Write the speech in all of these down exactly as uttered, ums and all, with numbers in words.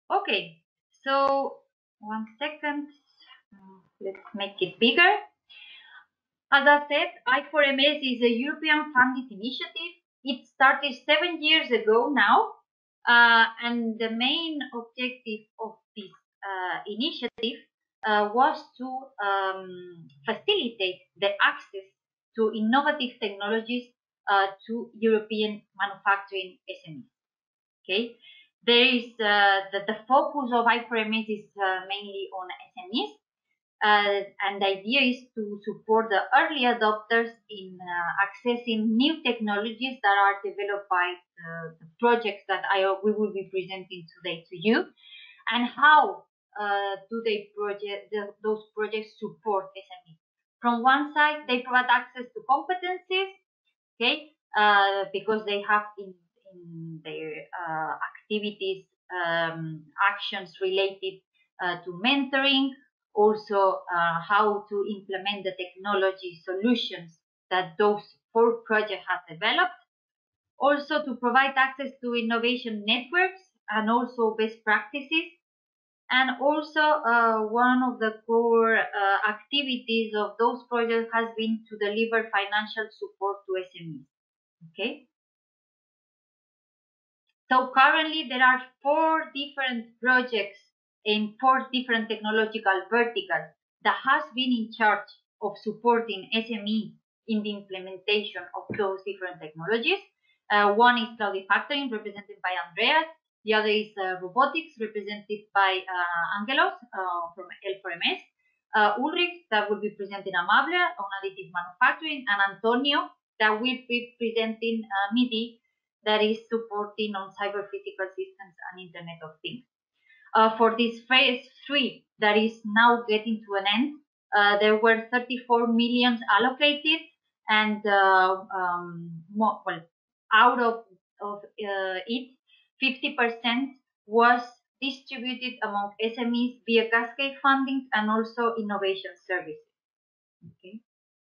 Okay, so one second. Uh, let's make it bigger. As I said, I four M S is a European funded initiative. It started seven years ago now, uh, and the main objective of this uh, initiative uh, was to um, facilitate the access to innovative technologies uh, to European manufacturing S M Es. Okay, there is uh, the, the focus of I four M S is uh, mainly on S M Es, uh, and the idea is to support the early adopters in uh, accessing new technologies that are developed by the, the projects that I we will be presenting today to you, and how uh, do they project the, those projects support S M Es. From one side, they provide access to competencies, okay, uh, because they have in in their uh, activities um, actions related uh, to mentoring, also uh, how to implement the technology solutions that those four projects have developed, also to provide access to innovation networks and also best practices. And also, uh, one of the core uh, activities of those projects has been to deliver financial support to S M Es. Okay. So currently there are four different projects in four different technological verticals that has been in charge of supporting S M E in the implementation of those different technologies. Uh, one is cloud factoring, represented by Andreas. The other is uh, robotics, represented by uh, Angelos uh, from L four M S. Uh, Ulrich, that will be presenting Amable on additive manufacturing, and Antonio, that will be presenting uh, MIDI, that is supporting on cyber physical systems and Internet of Things. Uh, for this phase three that is now getting to an end, uh, there were thirty-four millions allocated, and uh, um, more, well, out of, of uh, it, fifty percent was distributed among S M Es via cascade funding and also innovation services. Okay.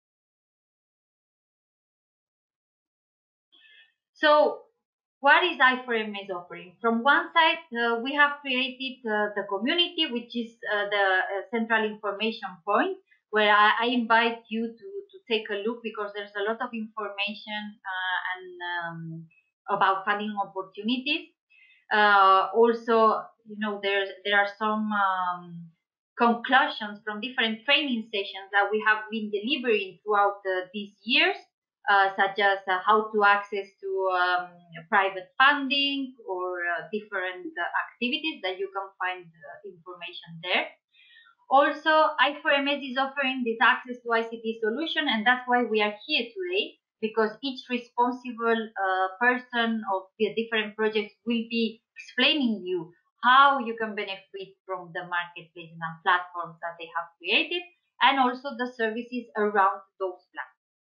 So what is I four M S offering? From one side, uh, we have created uh, the community, which is uh, the uh, central information point, where I, I invite you to, to take a look, because there's a lot of information uh, and um, about funding opportunities. Uh, also, you know, there's there are some um, conclusions from different training sessions that we have been delivering throughout uh, these years, uh, such as uh, how to access to um, private funding or uh, different uh, activities that you can find uh, information there. Also, I four M S is offering this access to I C T solution, and that's why we are here today, because each responsible uh, person of the different projects will be explaining you how you can benefit from the marketplaces and platforms that they have created, and also the services around those platforms.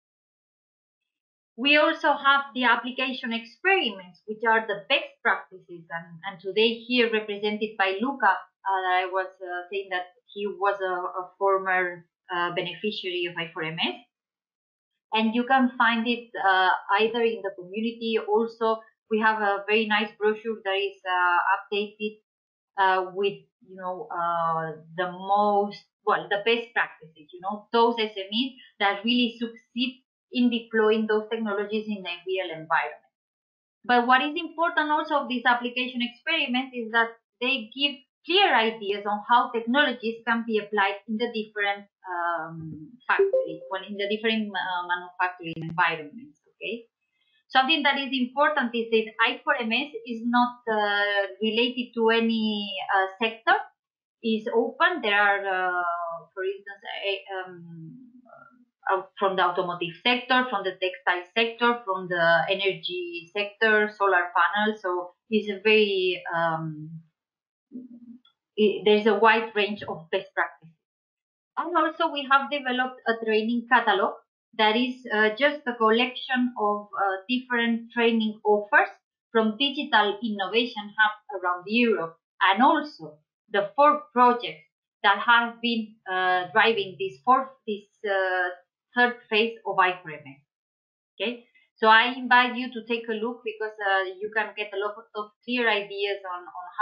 We also have the application experiments, which are the best practices, and, and today here represented by Luca. Uh, I was uh, saying that he was a, a former uh, beneficiary of I four M S, and you can find it uh, either in the community. Also, we have a very nice brochure that is uh, updated uh, with, you know, uh, the most, well, the best practices, you know, those S M Es that really succeed in deploying those technologies in a real environment. But what is important also of these application experiments is that they give clear ideas on how technologies can be applied in the different um, factories, well, in the different uh, manufacturing environments. Okay. Something that is important is that I four M S is not uh, related to any uh, sector. Is open. There are, uh, for instance, a, um, uh, from the automotive sector, from the textile sector, from the energy sector, solar panels. So it's a very um, it, there's a wide range of best practices. And also we have developed a training catalog that is uh, just a collection of uh, different training offers from digital innovation hubs around Europe, and also the four projects that have been uh, driving this fourth, this uh, third phase of I four M S. Okay, so I invite you to take a look, because uh, you can get a lot of clear ideas on, on how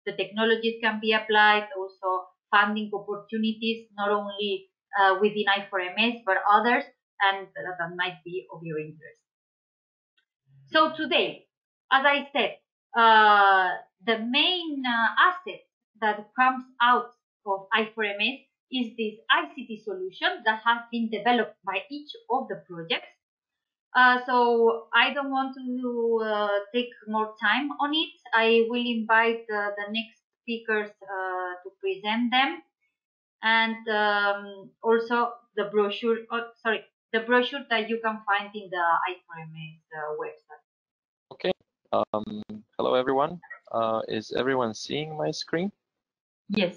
the technologies can be applied, also funding opportunities, not only uh, within I four M S, but others, and that, that might be of your interest. So today, as I said, uh, the main uh, asset that comes out of I four M S is this I C T solution that has been developed by each of the projects. Uh, so I don't want to uh, take more time on it. I will invite uh, the next speakers uh, to present them, and um, also the brochure. Oh, sorry, the brochure that you can find in the I four M S uh, website. Okay. Um, hello, everyone. Uh, is everyone seeing my screen? Yes.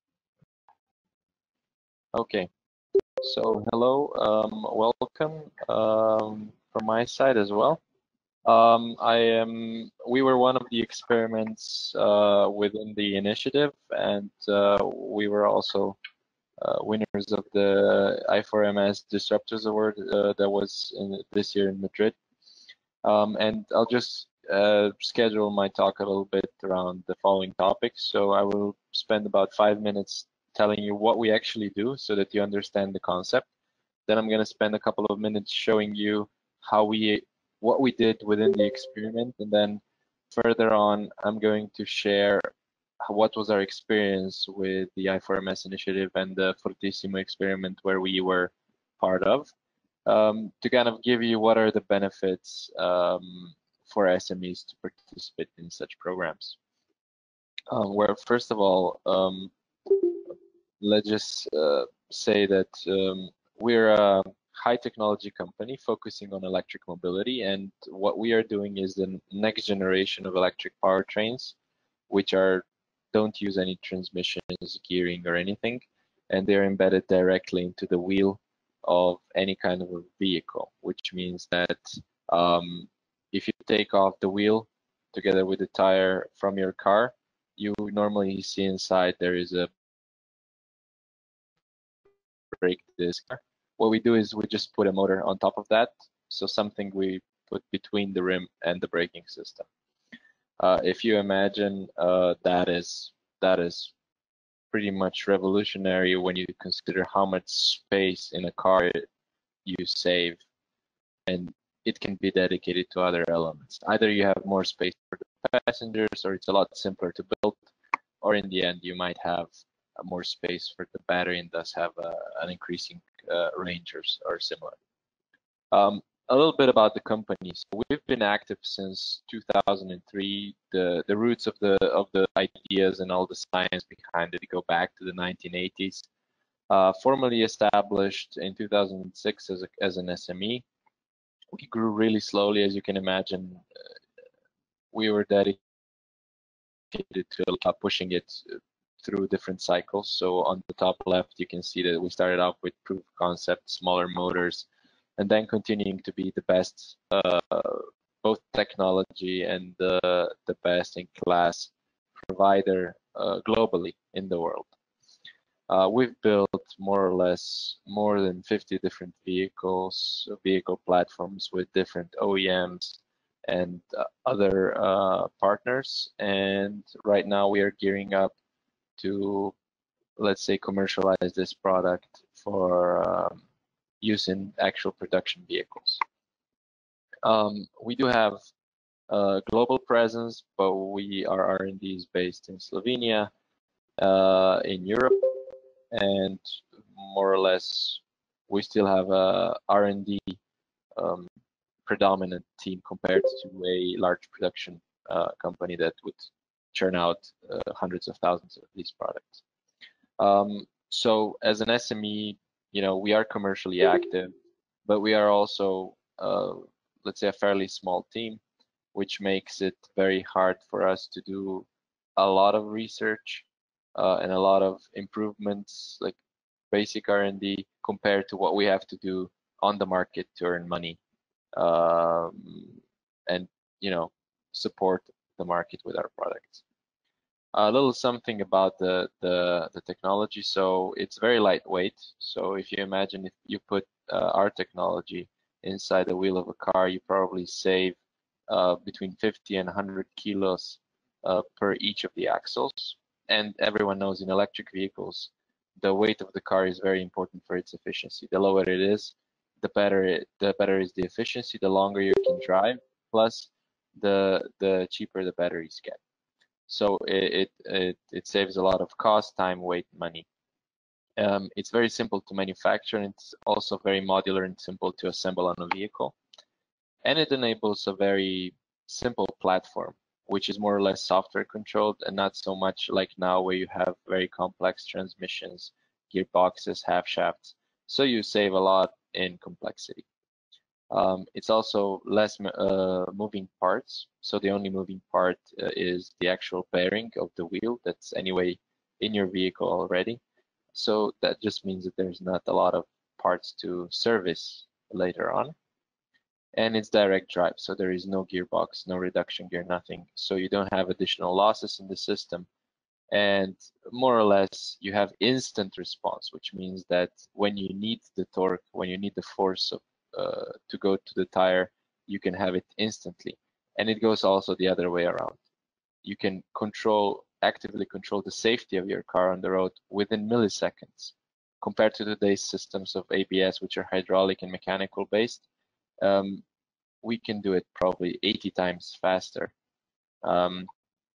Okay. So hello, um, welcome um, from my side as well. Um, I am. We were one of the experiments uh, within the initiative, and uh, we were also uh, winners of the I four M S Disruptors Award uh, that was in, this year in Madrid. Um, and I'll just uh, schedule my talk a little bit around the following topics. So I will spend about five minutes telling you what we actually do so that you understand the concept. Then I'm going to spend a couple of minutes showing you how we, what we did within the experiment. And then further on, I'm going to share what was our experience with the I four M S initiative and the Fortissimo experiment where we were part of. Um, to kind of give you what are the benefits um, for S M Es to participate in such programs. Um, where first of all, um, let's just uh, say that um, we're a high technology company focusing on electric mobility, and what we are doing is the next generation of electric powertrains, which are don't use any transmissions, gearing, or anything, and they're embedded directly into the wheel of any kind of a vehicle, which means that um, if you take off the wheel together with the tire from your car, you normally see inside there is a brake disc. What we do is we just put a motor on top of that, so something we put between the rim and the braking system. Uh, if you imagine uh, that is that is pretty much revolutionary when you consider how much space in a car you save, and it can be dedicated to other elements. Either you have more space for the passengers, or it's a lot simpler to build, or in the end you might have more space for the battery and thus have a, an increasing uh, range or, or similar. Um, a little bit about the company. So we've been active since two thousand three. The the roots of the of the ideas and all the science behind it go back to the nineteen eighties. Uh, formally established in two thousand six as a, as an S M E. We grew really slowly, as you can imagine. Uh, we were dedicated to uh, pushing it through different cycles. So on the top left, you can see that we started off with proof of concept, smaller motors, and then continuing to be the best, uh, both technology and the, the best in class provider uh, globally in the world. Uh, we've built more or less more than fifty different vehicles, vehicle platforms with different O E Ms and uh, other uh, partners. And right now we are gearing up to, let's say, commercialize this product for um, use in actual production vehicles. Um, we do have a global presence, but we our R and D is based in Slovenia, uh, in Europe, and more or less we still have a R and D um, predominant team compared to a large production uh, company that would churn out uh, hundreds of thousands of these products. Um, so as an S M E, you know, we are commercially active, but we are also, uh, let's say, a fairly small team, which makes it very hard for us to do a lot of research uh, and a lot of improvements, like basic R and D, compared to what we have to do on the market to earn money um, and, you know, support the market with our products. A little something about the, the, the technology. So it's very lightweight. So if you imagine if you put uh, our technology inside the wheel of a car, you probably save uh, between fifty and one hundred kilos uh, per each of the axles. And everyone knows in electric vehicles, the weight of the car is very important for its efficiency. The lower it is, the better it, the better is the efficiency, the longer you can drive, plus the the cheaper the batteries get. So it it it, it saves a lot of cost, time, weight, money. Um, it's very simple to manufacture, and it's also very modular and simple to assemble on a vehicle. And it enables a very simple platform, which is more or less software controlled and not so much like now where you have very complex transmissions, gearboxes, half shafts. So you save a lot in complexity. Um, it's also less uh, moving parts. So the only moving part uh, is the actual bearing of the wheel that's anyway in your vehicle already. So that just means that there's not a lot of parts to service later on. And it's direct drive, so there is no gearbox, no reduction gear, nothing. So you don't have additional losses in the system. And more or less, you have instant response, which means that when you need the torque, when you need the force of, uh, to go to the tire, you can have it instantly. And it goes also the other way around. You can control, actively control the safety of your car on the road within milliseconds. Compared to today's systems of A B S, which are hydraulic and mechanical based, um, we can do it probably eighty times faster. Um,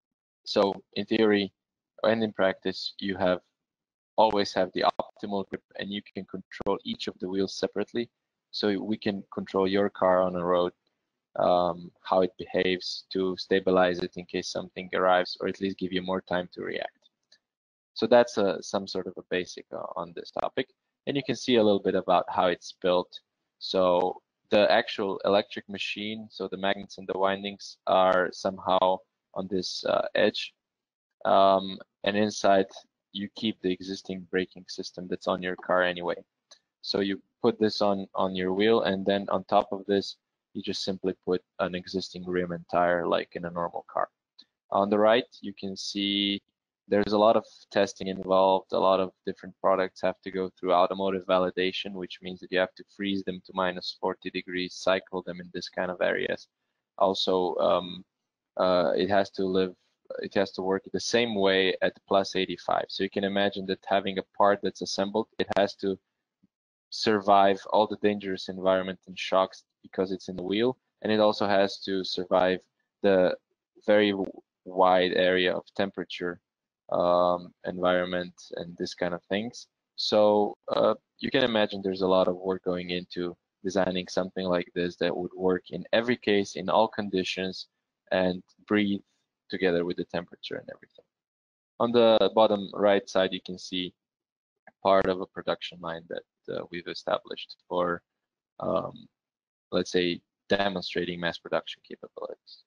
so in theory and in practice, you have always have the optimal grip, and you can control each of the wheels separately. So we can control your car on a road, um, how it behaves, to stabilize it in case something arrives, or at least give you more time to react. So that's a, some sort of a basic uh, on this topic. And you can see a little bit about how it's built. So the actual electric machine, so the magnets and the windings are somehow on this uh, edge. Um, and inside, you keep the existing braking system that's on your car anyway. So you put this on, on your wheel, and then on top of this, you just simply put an existing rim and tire like in a normal car. On the right, you can see there's a lot of testing involved. A lot of different products have to go through automotive validation, which means that you have to freeze them to minus forty degrees, cycle them in this kind of areas. Also, um, uh, it has to live, it has to work the same way at plus eighty-five. So you can imagine that having a part that's assembled, it has to survive all the dangerous environment and shocks because it's in the wheel, and it also has to survive the very wide area of temperature, um, environment, and this kind of things. So uh, you can imagine there's a lot of work going into designing something like this that would work in every case, in all conditions, and breathe together with the temperature and everything. On the bottom right side, you can see part of a production line that uh, we've established for, um, let's say, demonstrating mass production capabilities.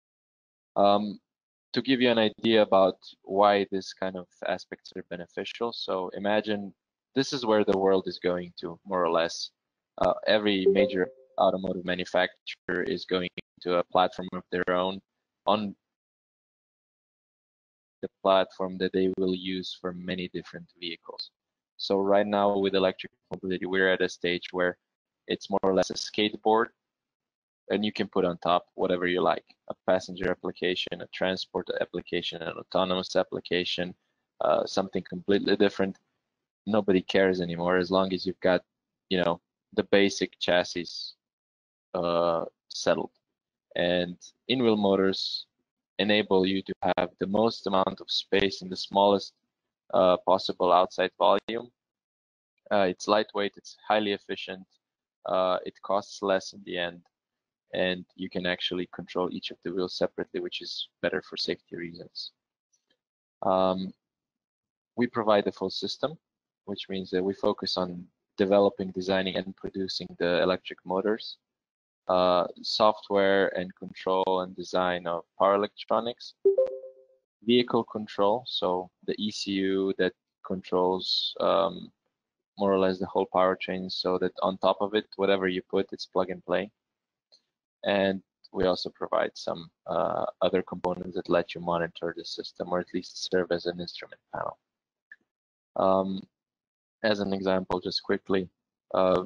Um, to give you an idea about why this kind of aspects are beneficial, so imagine this is where the world is going to, more or less. Uh, every major automotive manufacturer is going to a platform of their own, on the platform that they will use for many different vehicles. So right now with electric mobility, we're at a stage where it's more or less a skateboard, and you can put on top whatever you like, a passenger application, a transport application, an autonomous application, uh, something completely different. Nobody cares anymore as long as you've got, you know, the basic chassis uh, settled. And in-wheel motors enable you to have the most amount of space in the smallest uh, possible outside volume. Uh, it's lightweight, it's highly efficient, uh, it costs less in the end, and you can actually control each of the wheels separately, which is better for safety reasons. Um, we provide the full system, which means that we focus on developing, designing, and producing the electric motors, uh, software and control and design of power electronics, vehicle control, so the E C U that controls um, more or less the whole powertrain, so that on top of it, whatever you put, it's plug and play. And we also provide some uh, other components that let you monitor the system, or at least serve as an instrument panel. Um, as an example, just quickly, uh,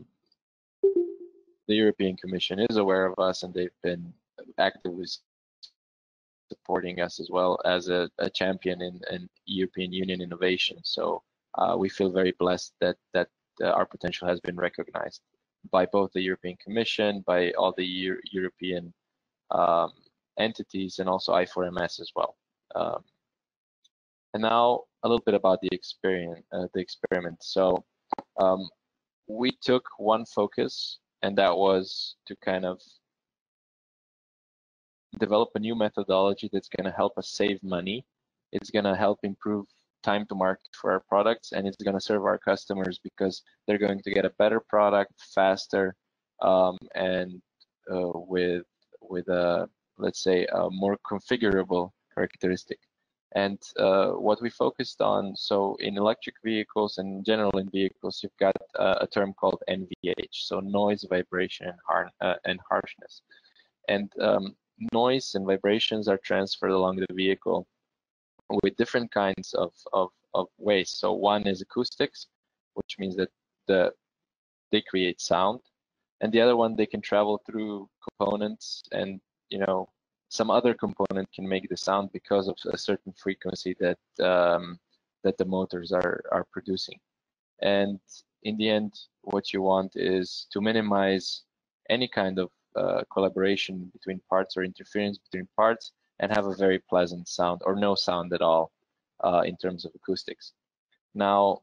the European Commission is aware of us, and they've been actively supporting us as well as a, a champion in, in European Union innovation. So uh, we feel very blessed that that uh, our potential has been recognized by both the European Commission, by all the Euro European um, entities, and also I four M S as well. Um, and now a little bit about the experiment. Uh, the experiment. So um, we took one focus, and that was to kind of develop a new methodology that's going to help us save money. It's going to help improve time to market for our products, and it's going to serve our customers because they're going to get a better product faster, um, and uh, with with a, let's say, a more configurable characteristic. And uh, what we focused on, so in electric vehicles and in general in vehicles, you've got uh, a term called N V H, so noise, vibration, and, har uh, and harshness. And um, noise and vibrations are transferred along the vehicle with different kinds of, of, of ways. So one is acoustics, which means that the they create sound, and the other one, they can travel through components, and you know some other component can make the sound because of a certain frequency that um, that the motors are are producing. And in the end, what you want is to minimize any kind of uh, collaboration between parts or interference between parts, and have a very pleasant sound or no sound at all uh, in terms of acoustics. Now,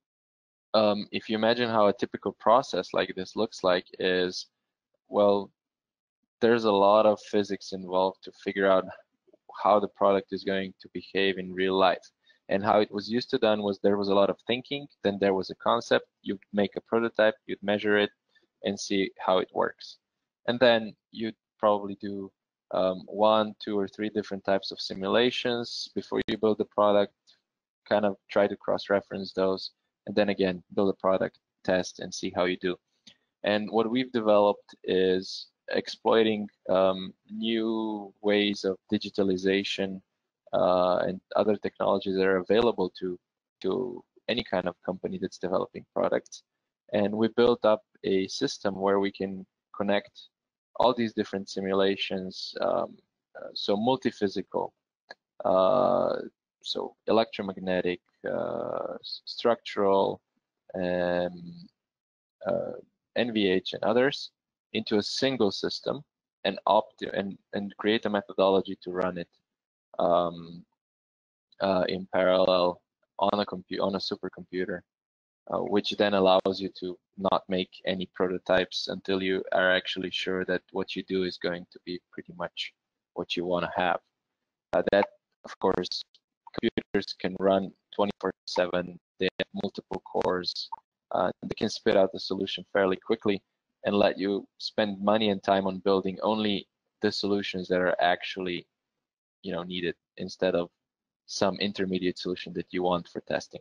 um, if you imagine how a typical process like this looks like is, well, there's a lot of physics involved to figure out how the product is going to behave in real life. And how it was used to done was there was a lot of thinking, then there was a concept, you'd make a prototype, you'd measure it and see how it works. And then you'd probably do um, one, two, or three different types of simulations before you build the product, kind of try to cross-reference those, and then again, build a product, test, and see how you do. And what we've developed is exploiting um, new ways of digitalization uh, and other technologies that are available to to any kind of company that's developing products. And we built up a system where we can connect all these different simulations, um, uh, so multi-physical, uh, so electromagnetic, uh, structural, um, uh, N V H and others, into a single system, and opt and and create a methodology to run it um, uh, in parallel on a computer on a supercomputer, uh, which then allows you to not make any prototypes until you are actually sure that what you do is going to be pretty much what you want to have. Uh, that, of course, computers can run twenty-four seven. They have multiple cores. Uh, they can spit out the solution fairly quickly and let you spend money and time on building only the solutions that are actually, you know, needed, instead of some intermediate solution that you want for testing.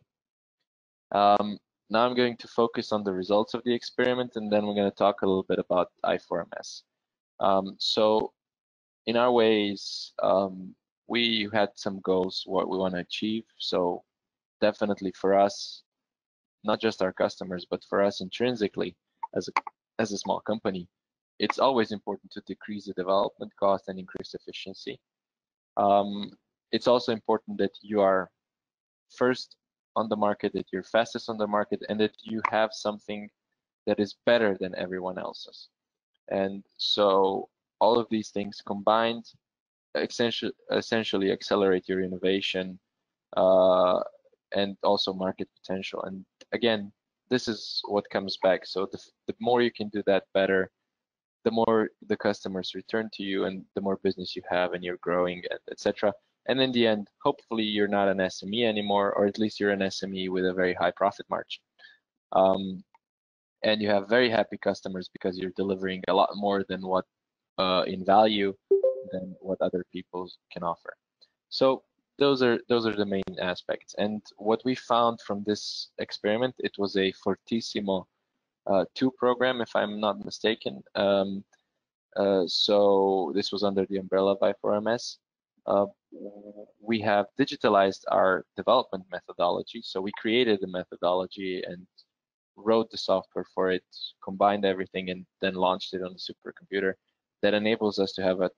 Um, now I'm going to focus on the results of the experiment, and then we're going to talk a little bit about I four M S. Um, so in our ways, um, we had some goals, what we want to achieve. So definitely for us, not just our customers, but for us intrinsically as a, as a small company, it's always important to decrease the development cost and increase efficiency. Um, it's also important that you are first on the market, that you're fastest on the market, and that you have something that is better than everyone else's. And so all of these things combined essentially, essentially accelerate your innovation uh, and also market potential. And again, this is what comes back. So the, the more you can do that better, the more the customers return to you, and the more business you have, and you're growing, et cetera. And in the end, hopefully you're not an S M E anymore, or at least you're an S M E with a very high profit margin. Um, and you have very happy customers because you're delivering a lot more than what uh, in value than what other people can offer. So those are those are the main aspects. And what we found from this experiment, it was a Fortissimo uh, two program, if I'm not mistaken. Um, uh, so this was under the umbrella of I four M S. Uh, we have digitalized our development methodology. So we created the methodology and wrote the software for it, combined everything, and then launched it on the supercomputer. That enables us to have a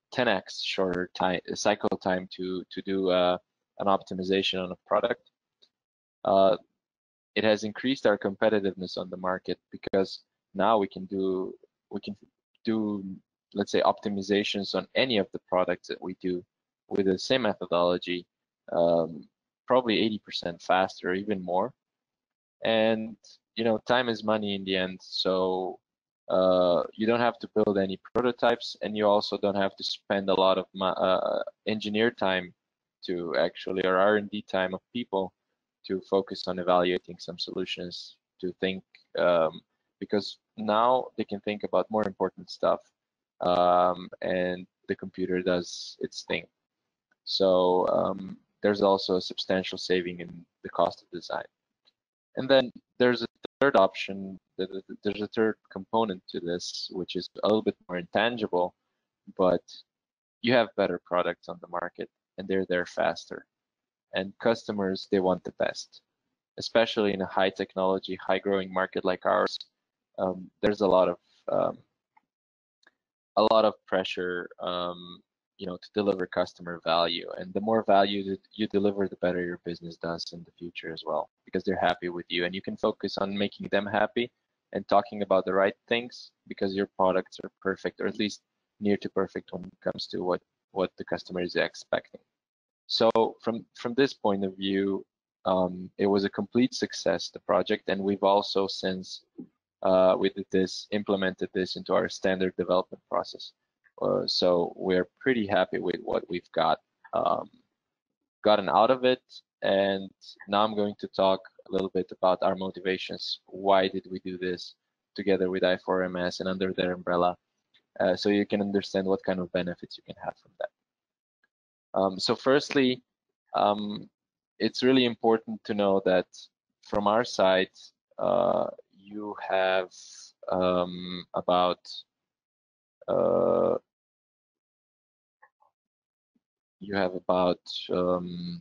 ten X shorter time cycle time to to do uh, an optimization on a product. Uh, it has increased our competitiveness on the market because now we can do we can do let's say optimizations on any of the products that we do with the same methodology, um, probably eighty percent faster, even more. And you know, time is money in the end, so uh, you don't have to build any prototypes, and you also don't have to spend a lot of uh, engineer time to actually, or R and D time of people to focus on evaluating some solutions, to think, um, because now they can think about more important stuff, um, and the computer does its thing. So um, there's also a substantial saving in the cost of design. And then there's a third option, there's a third component to this, which is a little bit more intangible, but you have better products on the market and they're there faster. And customers, they want the best, especially in a high technology, high growing market like ours. Um, there's a lot of um, a lot of pressure, um, you know, to deliver customer value. And the more value that you deliver, the better your business does in the future as well, because they're happy with you, and you can focus on making them happy and talking about the right things, because your products are perfect, or at least near to perfect when it comes to what what the customer is expecting. So from from this point of view, um, it was a complete success, the project, and we've also since uh, we did this, implemented this into our standard development process. Uh, so we're pretty happy with what we've got um, gotten out of it. And now I'm going to talk a little bit about our motivations. Why did we do this together with I four M S and under their umbrella, uh, so you can understand what kind of benefits you can have from that. Um, so firstly, um, it's really important to know that from our side, uh, you have um, about uh, you have about um,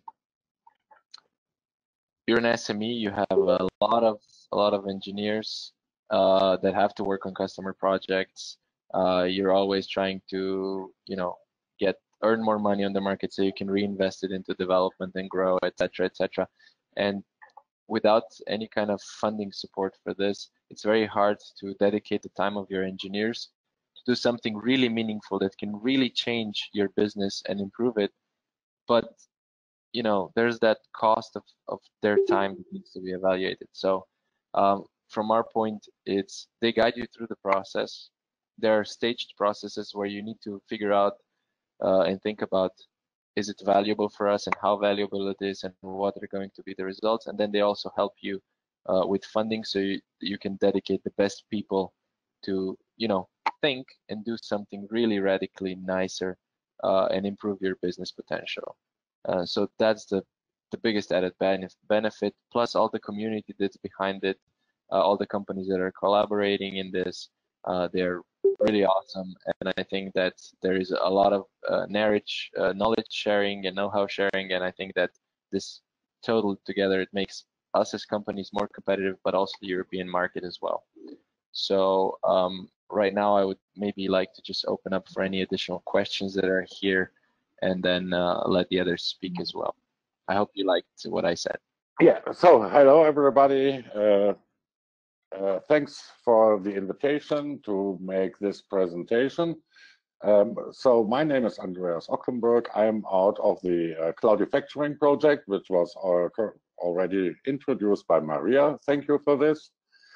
you're an S M E. You have a lot of a lot of engineers uh, that have to work on customer projects. Uh, you're always trying to, you know, get earn more money on the market so you can reinvest it into development and grow, et cetera, et cetera. And without any kind of funding support for this, it's very hard to dedicate the time of your engineers to do something really meaningful that can really change your business and improve it. But you know, there's that cost of, of their time that needs to be evaluated. So um, from our point, it's they guide you through the process. There are staged processes where you need to figure out uh, and think about, is it valuable for us and how valuable it is and what are going to be the results. And then they also help you uh, with funding, so you, you can dedicate the best people to, you know, think and do something really radically nicer uh, and improve your business potential. Uh, so that's the the biggest added benefit, plus all the community that's behind it, uh, all the companies that are collaborating in this. Uh, they're really awesome, and I think that there is a lot of uh, knowledge, uh, knowledge sharing and know-how sharing, and I think that this total together, it makes us as companies more competitive, but also the European market as well. So um, right now, I would maybe like to just open up for any additional questions that are here, and then uh, let the others speak as well. I hope you liked what I said. Yeah, so hello everybody. Uh, uh, thanks for the invitation to make this presentation. Um, so my name is Andreas Ocklenburg. I'm out of the uh, Cloudifactoring project, which was uh, already introduced by Maria. Thank you for this.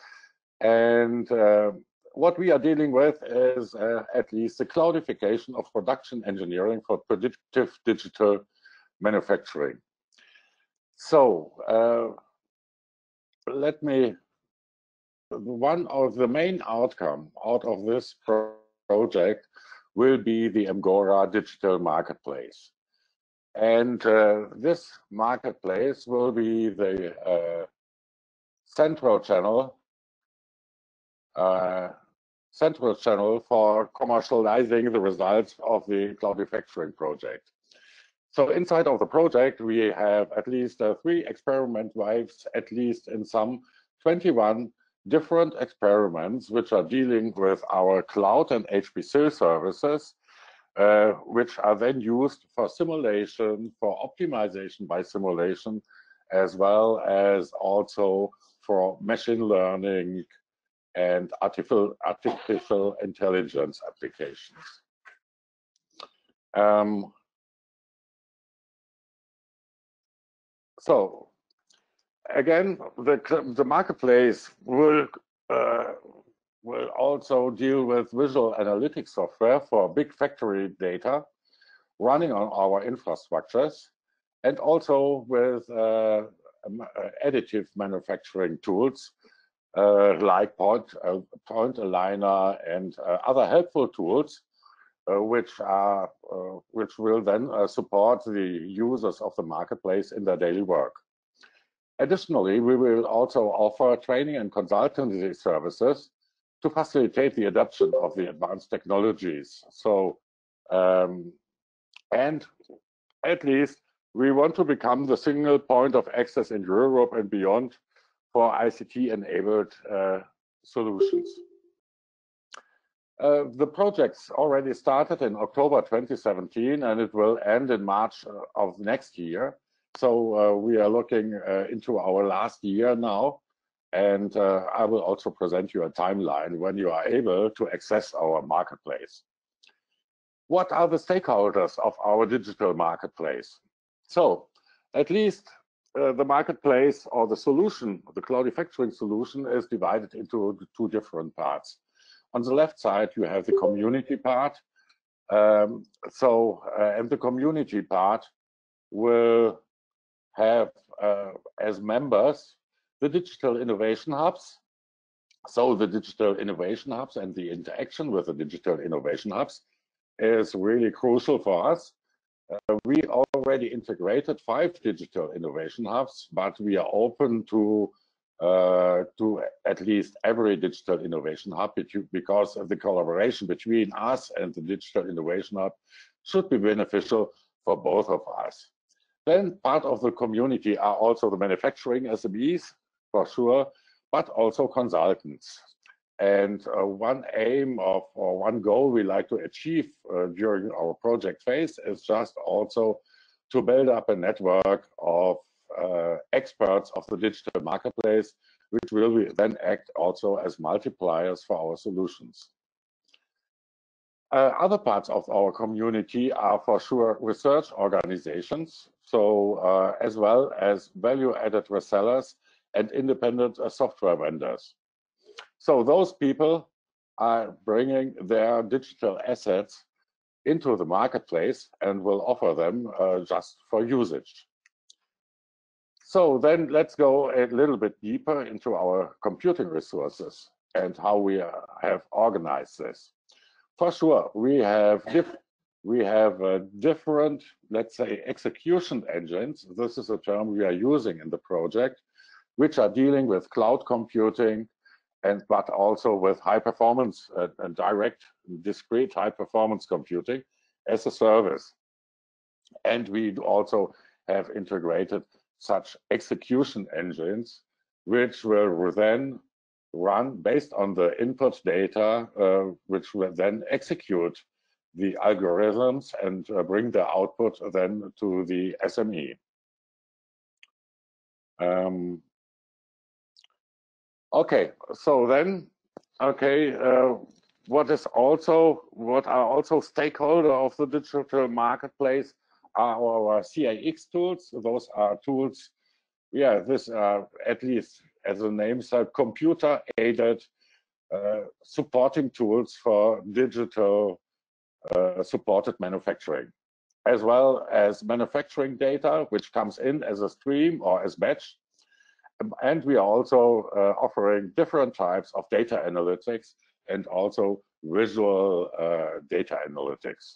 And uh, what we are dealing with is uh, at least the cloudification of production engineering for predictive digital manufacturing. So uh, let me, one of the main outcome out of this pro project will be the Emgora digital marketplace. And uh, this marketplace will be the uh, central channel uh, central channel for commercializing the results of the Cloudifactoring project. So inside of the project, we have at least uh, three experiment wives, at least in some twenty-one different experiments, which are dealing with our cloud and H P C services, uh, which are then used for simulation, for optimization by simulation, as well as also for machine learning and artificial, artificial intelligence applications. Um, so again, the, the marketplace will, uh, will also deal with visual analytics software for big factory data running on our infrastructures, and also with uh, additive manufacturing tools uh, like point, uh, point aligner and uh, other helpful tools, uh, which are uh, which will then uh, support the users of the marketplace in their daily work. Additionally, we will also offer training and consultancy services to facilitate the adoption of the advanced technologies. So, um, and at least we want to become the single point of access in Europe and beyond for I C T-enabled uh, solutions. Uh, the project's already started in October twenty seventeen, and it will end in March of next year. So uh, we are looking uh, into our last year now, and uh, I will also present you a timeline when you are able to access our marketplace. What are the stakeholders of our digital marketplace? So at least uh, the marketplace or the solution, the Cloudifactoring solution, is divided into two different parts. On the left side, you have the community part. Um, so, uh, and the community part will have uh, as members the digital innovation hubs. So the digital innovation hubs and the interaction with the digital innovation hubs is really crucial for us. Uh, we already integrated five digital innovation hubs, but we are open to uh, to at least every digital innovation hub, because of the collaboration between us and the digital innovation hub should be beneficial for both of us. Then part of the community are also the manufacturing S M Es, for sure, but also consultants. And uh, one aim of, or one goal we like to achieve uh, during our project phase is just also to build up a network of uh, experts of the digital marketplace, which will then act also as multipliers for our solutions. Uh, other parts of our community are for sure research organizations, so uh, as well as value-added resellers and independent uh, software vendors. So those people are bringing their digital assets into the marketplace and will offer them uh, just for usage. So then let's go a little bit deeper into our computing resources and how we uh, have organized this. For sure, we have diff we have uh, different, let's say, execution engines. This is a term we are using in the project, which are dealing with cloud computing, and but also with high performance uh, and direct, discrete high performance computing as a service. And we also have integrated such execution engines, which will then run based on the input data, uh, which will then execute the algorithms and uh, bring the output then to the S M E. Um, okay, so then, okay, uh, what is also, what are also stakeholder of the digital marketplace are our C I X tools. Those are tools, yeah, this uh, at least as the name said, computer-aided uh, supporting tools for digital uh, supported manufacturing, as well as manufacturing data, which comes in as a stream or as batch. And we are also uh, offering different types of data analytics and also visual uh, data analytics.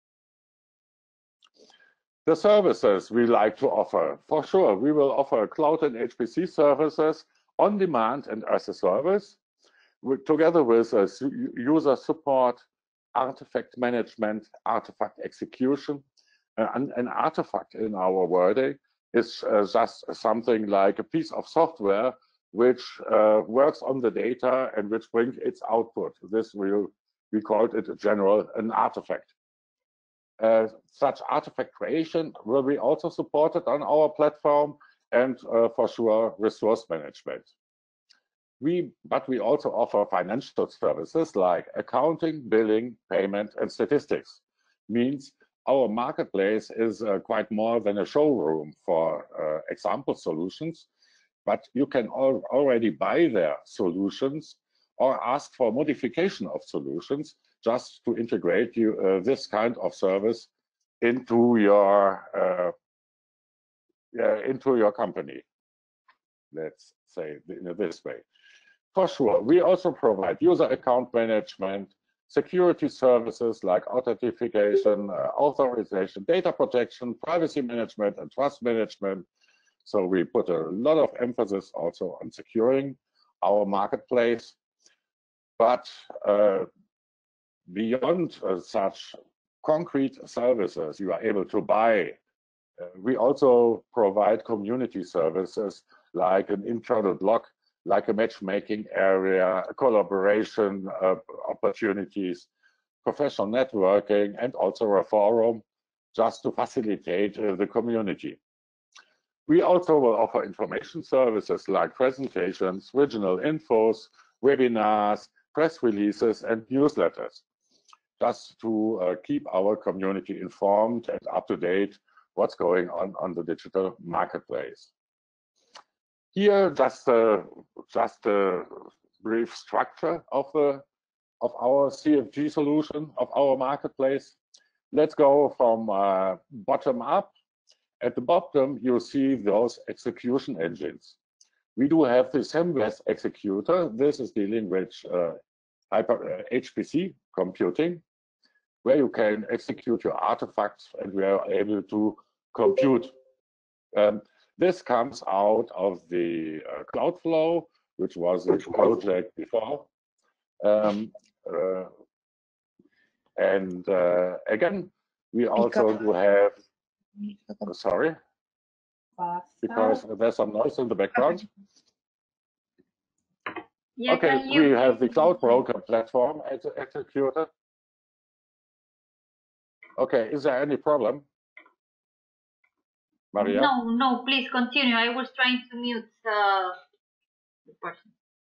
The services we like to offer, for sure, we will offer cloud and H P C services on demand and as a service, with, together with uh, user support, artifact management, artifact execution. Uh, and an artifact in our wording is uh, just something like a piece of software which uh, works on the data and which brings its output. This will, we called it a general an artifact. Uh, such artifact creation will be also supported on our platform, and uh, for sure resource management. We, but we also offer financial services like accounting, billing, payment, and statistics. Means our marketplace is uh, quite more than a showroom for uh, example solutions, but you can al already buy their solutions or ask for modification of solutions just to integrate you, uh, this kind of service into your uh, uh, into your company. Let's say in this way. For sure, we also provide user account management, security services like authentication, uh, authorization, data protection, privacy management, and trust management. So we put a lot of emphasis also on securing our marketplace. But uh, beyond uh, such concrete services you are able to buy, uh, we also provide community services like an internal blog, like a matchmaking area, collaboration uh, opportunities, professional networking, and also a forum just to facilitate uh, the community. We also will offer information services like presentations, regional infos, webinars, press releases, and newsletters, just to uh, keep our community informed and up to date what's going on on the digital marketplace. Here, just a, just a brief structure of the of our C F G solution, of our marketplace. Let's go from uh, bottom up. At the bottom, you see those execution engines. We do have the Semrush executor. This is dealing with uh, hyper, uh, H P C computing, where you can execute your artifacts and we are able to compute. Um, this comes out of the uh, Cloudflow, which was a project before. Um, uh, and uh, again, we also do have, uh, sorry, because there's some noise in the background. Yeah, okay, you... we have the Cloud Broker platform ex executed. Okay, is there any problem? Maria? No, no, please continue. I was trying to mute uh, the person.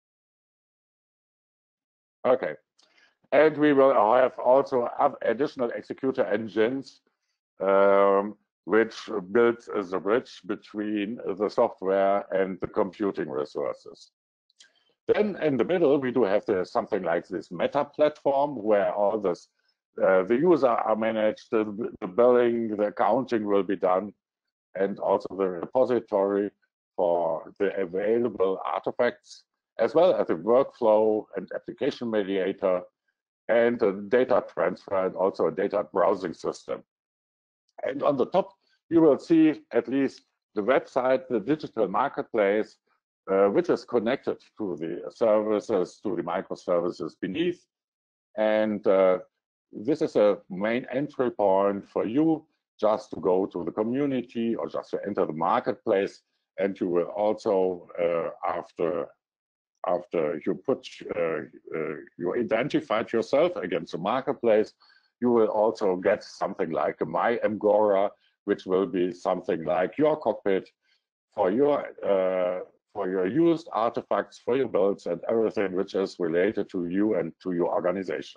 Okay, and we will have also have additional executor engines um, which builds the bridge between the software and the computing resources. Then in the middle, we do have the, something like this meta platform where all this, uh, the user are managed, the, the billing, the accounting will be done, and also the repository for the available artifacts, as well as the workflow and application mediator, and a data transfer, and also a data browsing system. And on the top, you will see at least the website, the digital marketplace, uh, which is connected to the services, to the microservices beneath. And uh, this is a main entry point for you just to go to the community or just to enter the marketplace. And you will also, uh, after after you put uh, uh, you identified yourself against the marketplace, you will also get something like a My Amgora, which will be something like your cockpit for your uh, for your used artifacts, for your builds, and everything which is related to you and to your organization.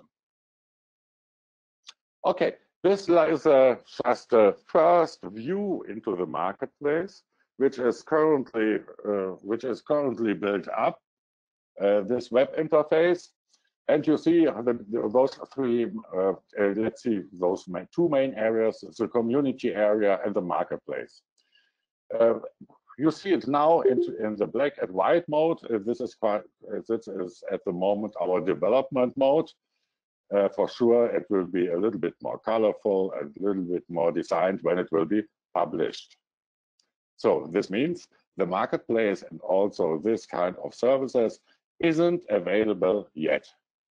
Okay, this is a, just a first view into the marketplace, which is currently uh, which is currently built up. Uh, this web interface, and you see the, those three, uh, uh, let's see, those main, two main areas, the community area and the marketplace. Uh, you see it now in, in the black and white mode. Uh, this is quite, uh, this is at the moment our development mode. Uh, for sure, it will be a little bit more colorful and a little bit more designed when it will be published. So this means the marketplace and also this kind of services isn't available yet.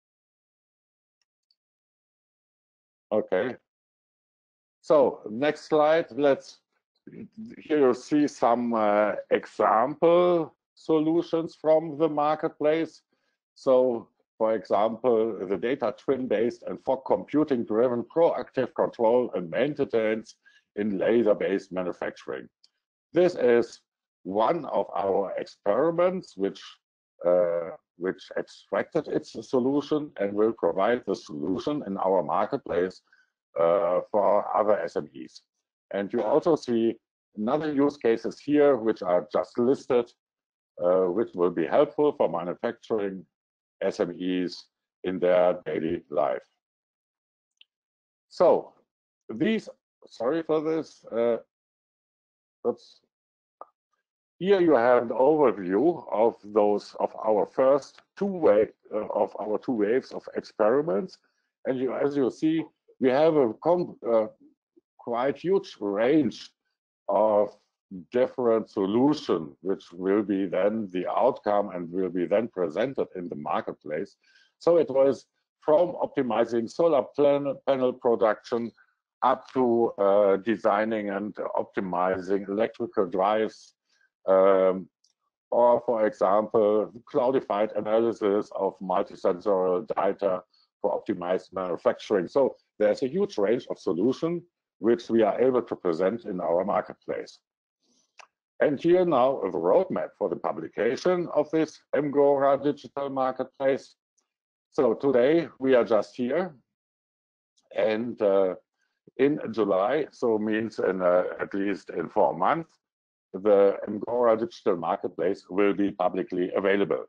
Okay. So next slide. Let's here you see some uh, example solutions from the marketplace. So for example, the data twin-based and fog computing-driven proactive control and maintenance in laser-based manufacturing. This is one of our experiments which uh, which extracted its solution and will provide the solution in our marketplace uh, for other S M Es. And you also see another use cases here which are just listed, uh, which will be helpful for manufacturing S M Es in their daily life. So these, sorry for this, uh, oops. Here you have an overview of those of our first two wave uh, of our two waves of experiments, and you, as you see, we have a uh, quite huge range of different solutions, which will be then the outcome and will be then presented in the marketplace. So it was from optimizing solar panel production up to uh, designing and optimizing electrical drives, um, or for example, cloudified analysis of multisensorial data for optimized manufacturing. So there's a huge range of solutions which we are able to present in our marketplace. And here now the roadmap for the publication of this Emgora digital marketplace. So today we are just here, and uh, in July, so means in uh, at least in four months, the Emgora digital marketplace will be publicly available.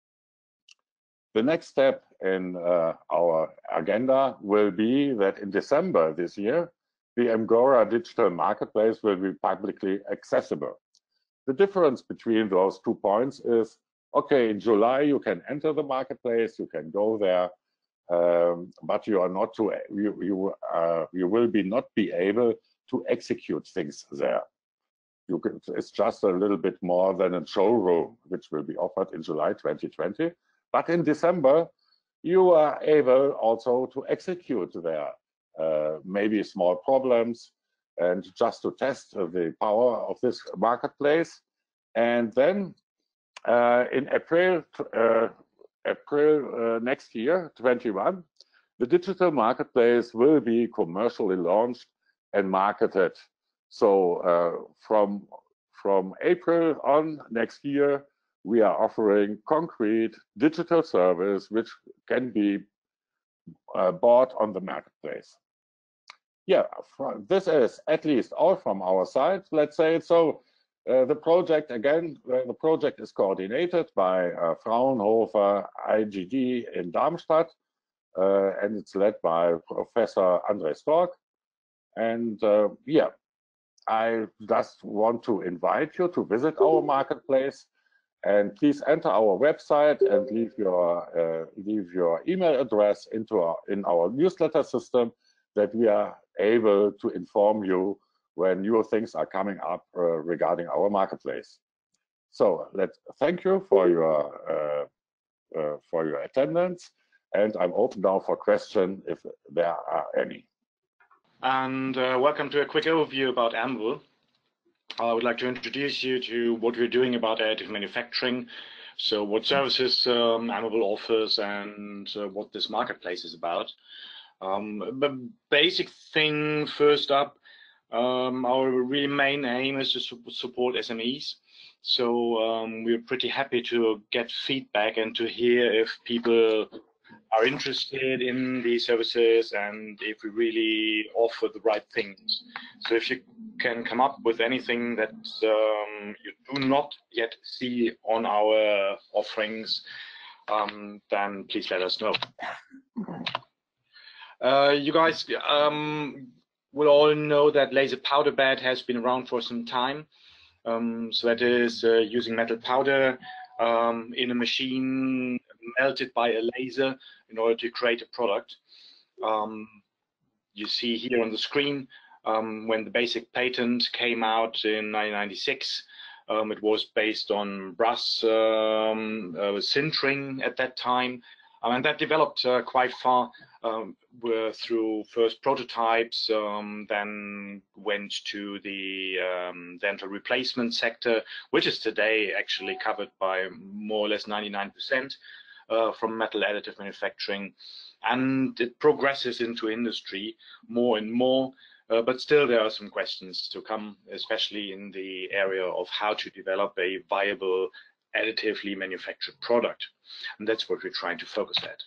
The next step in uh, our agenda will be that in December this year, the Emgora digital marketplace will be publicly accessible. The difference between those two points is, okay, in July you can enter the marketplace, you can go there, um, but you are not to you you uh, you will be not be able to execute things there. You can, it's just a little bit more than a showroom, which will be offered in July twenty twenty. But in December, you are able also to execute there, uh, maybe small problems, and just to test the power of this marketplace. And then uh, in April, uh, April uh, next year, twenty-one, the digital marketplace will be commercially launched and marketed. So uh, from, from April on next year, we are offering concrete digital service which can be uh, bought on the marketplace. Yeah, this is at least all from our side, let's say it. So uh, the project, again, uh, the project is coordinated by uh, Fraunhofer I G D in Darmstadt, uh, and it's led by Professor André Stork. And uh, yeah, I just want to invite you to visit our marketplace, and please enter our website and leave your uh, leave your email address into our, in our newsletter system, that we are able to inform you when new things are coming up uh, regarding our marketplace. So let's thank you for your uh, uh, for your attendance, and I'm open now for questions if there are any. And uh, welcome to a quick overview about Amble. I would like to introduce you to what we're doing about additive manufacturing. So what services um, Amble offers, and uh, what this marketplace is about. Um, the basic thing first up, um, our really main aim is to su support S M Es. So um, we're pretty happy to get feedback and to hear if people are interested in these services and if we really offer the right things. So if you can come up with anything that um, you do not yet see on our offerings, um, then please let us know. Uh, you guys um, will all know that laser powder bed has been around for some time. Um, so that is uh, using metal powder um, in a machine melted by a laser in order to create a product. Um, you see here on the screen, um, when the basic patent came out in nineteen ninety-six, um, it was based on brass um, uh, sintering at that time. Um, and that developed uh, quite far um, through first prototypes, um, then went to the um, dental replacement sector, which is today actually covered by more or less ninety-nine percent. uh, from metal additive manufacturing, and it progresses into industry more and more. Uh, but still, there are some questions to come, especially in the area of how to develop a viable additively manufactured product. And that's what we're trying to focus at.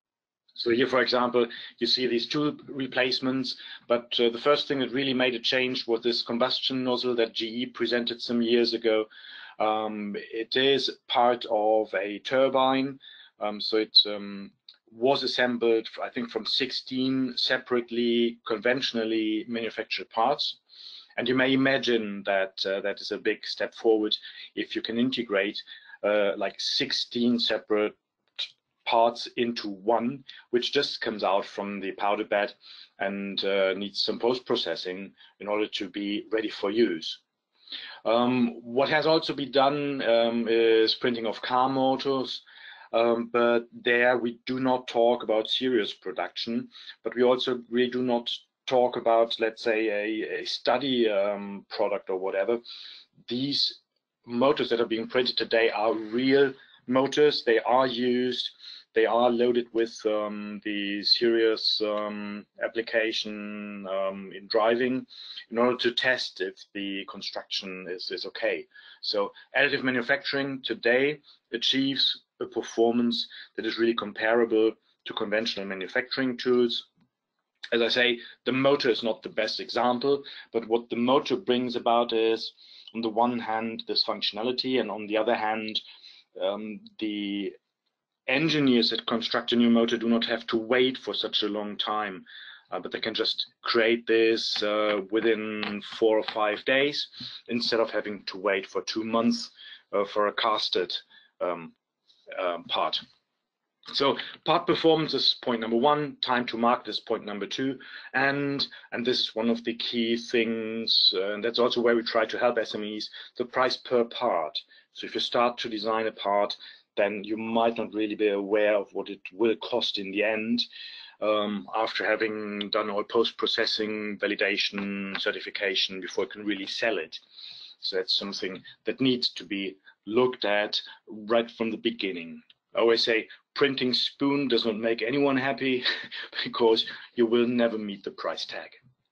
So here, for example, you see these two replacements, but uh, the first thing that really made a change was this combustion nozzle that G E presented some years ago. Um, it is part of a turbine, um, so it um, was assembled, I think, from sixteen separately conventionally manufactured parts. And you may imagine that uh, that is a big step forward if you can integrate uh, like sixteen separate parts into one, which just comes out from the powder bed and uh, needs some post-processing in order to be ready for use. Um, what has also been done um, is printing of car motors. Um, but there we do not talk about serious production, but we also really do not talk about, let's say, a, a study um, product or whatever. These motors that are being printed today are real motors. They are used. They are loaded with um, the serious um, application um, in driving in order to test if the construction is, is okay. So additive manufacturing today achieves a performance that is really comparable to conventional manufacturing tools. As I say, the motor is not the best example, but what the motor brings about is, on the one hand, this functionality, and on the other hand, um, the engineers that construct a new motor do not have to wait for such a long time, uh, but they can just create this uh, within four or five days instead of having to wait for two months uh, for a casted um, um, part. So part performance is point number one, time to market is point number two, and and this is one of the key things, uh, and that's also where we try to help S M Es, the price per part. So if you start to design a part, then you might not really be aware of what it will cost in the end um, after having done all post-processing, validation, certification before you can really sell it. So that's something that needs to be looked at right from the beginning. I always say printing spoon does not make anyone happy because you will never meet the price tag.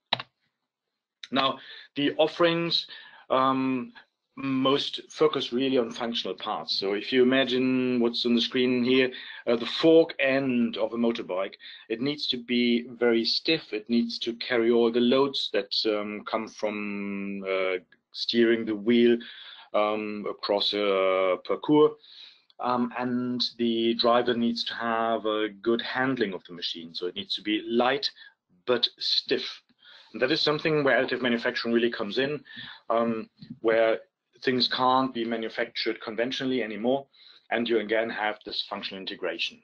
Now, the offerings um, most focus really on functional parts. So if you imagine what's on the screen here, uh, the fork end of a motorbike, it needs to be very stiff. It needs to carry all the loads that um, come from uh, steering the wheel um, across a parcours. Um, and the driver needs to have a good handling of the machine. So it needs to be light but stiff. And that is something where additive manufacturing really comes in, um, where things can't be manufactured conventionally anymore, and you again have this functional integration.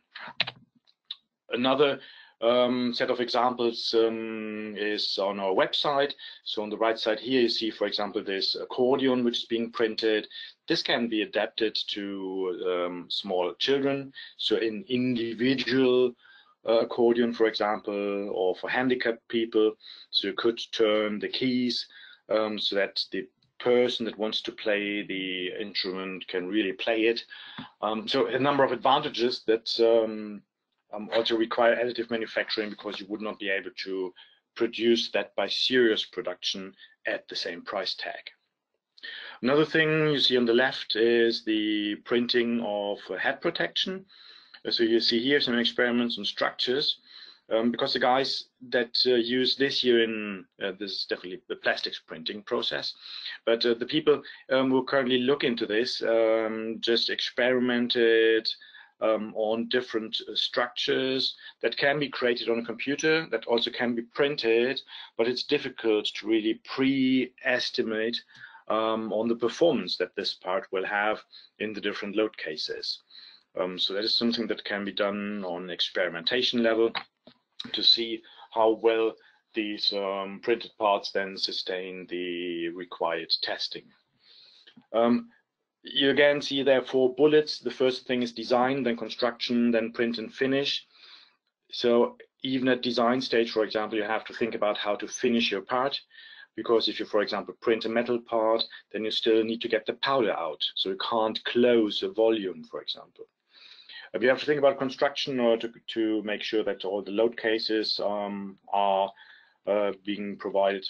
Another um, set of examples um, is on our website. So on the right side here, you see, for example, this accordion which is being printed. This can be adapted to um, small children, so in individual uh, accordion, for example, or for handicapped people. So you could turn the keys um, so that the person that wants to play the instrument can really play it. Um, so a number of advantages that um, um, also require additive manufacturing, because you would not be able to produce that by serious production at the same price tag. Another thing you see on the left is the printing of head protection. So you see here some experiments on structures, um, because the guys that uh, use this here in uh, this is definitely the plastics printing process, but uh, the people um, who currently look into this um, just experimented um, on different uh, structures that can be created on a computer, that also can be printed, but it's difficult to really pre-estimate um, on the performance that this part will have in the different load cases. Um, so that is something that can be done on experimentation level to see how well these um, printed parts then sustain the required testing. Um, you again see there are four bullets. The first thing is design, then construction, then print and finish. So even at design stage, for example, you have to think about how to finish your part, because if you, for example, print a metal part, then you still need to get the powder out. So you can't close a volume, for example. we have to think about construction or to, to make sure that all the load cases um, are uh, being provided.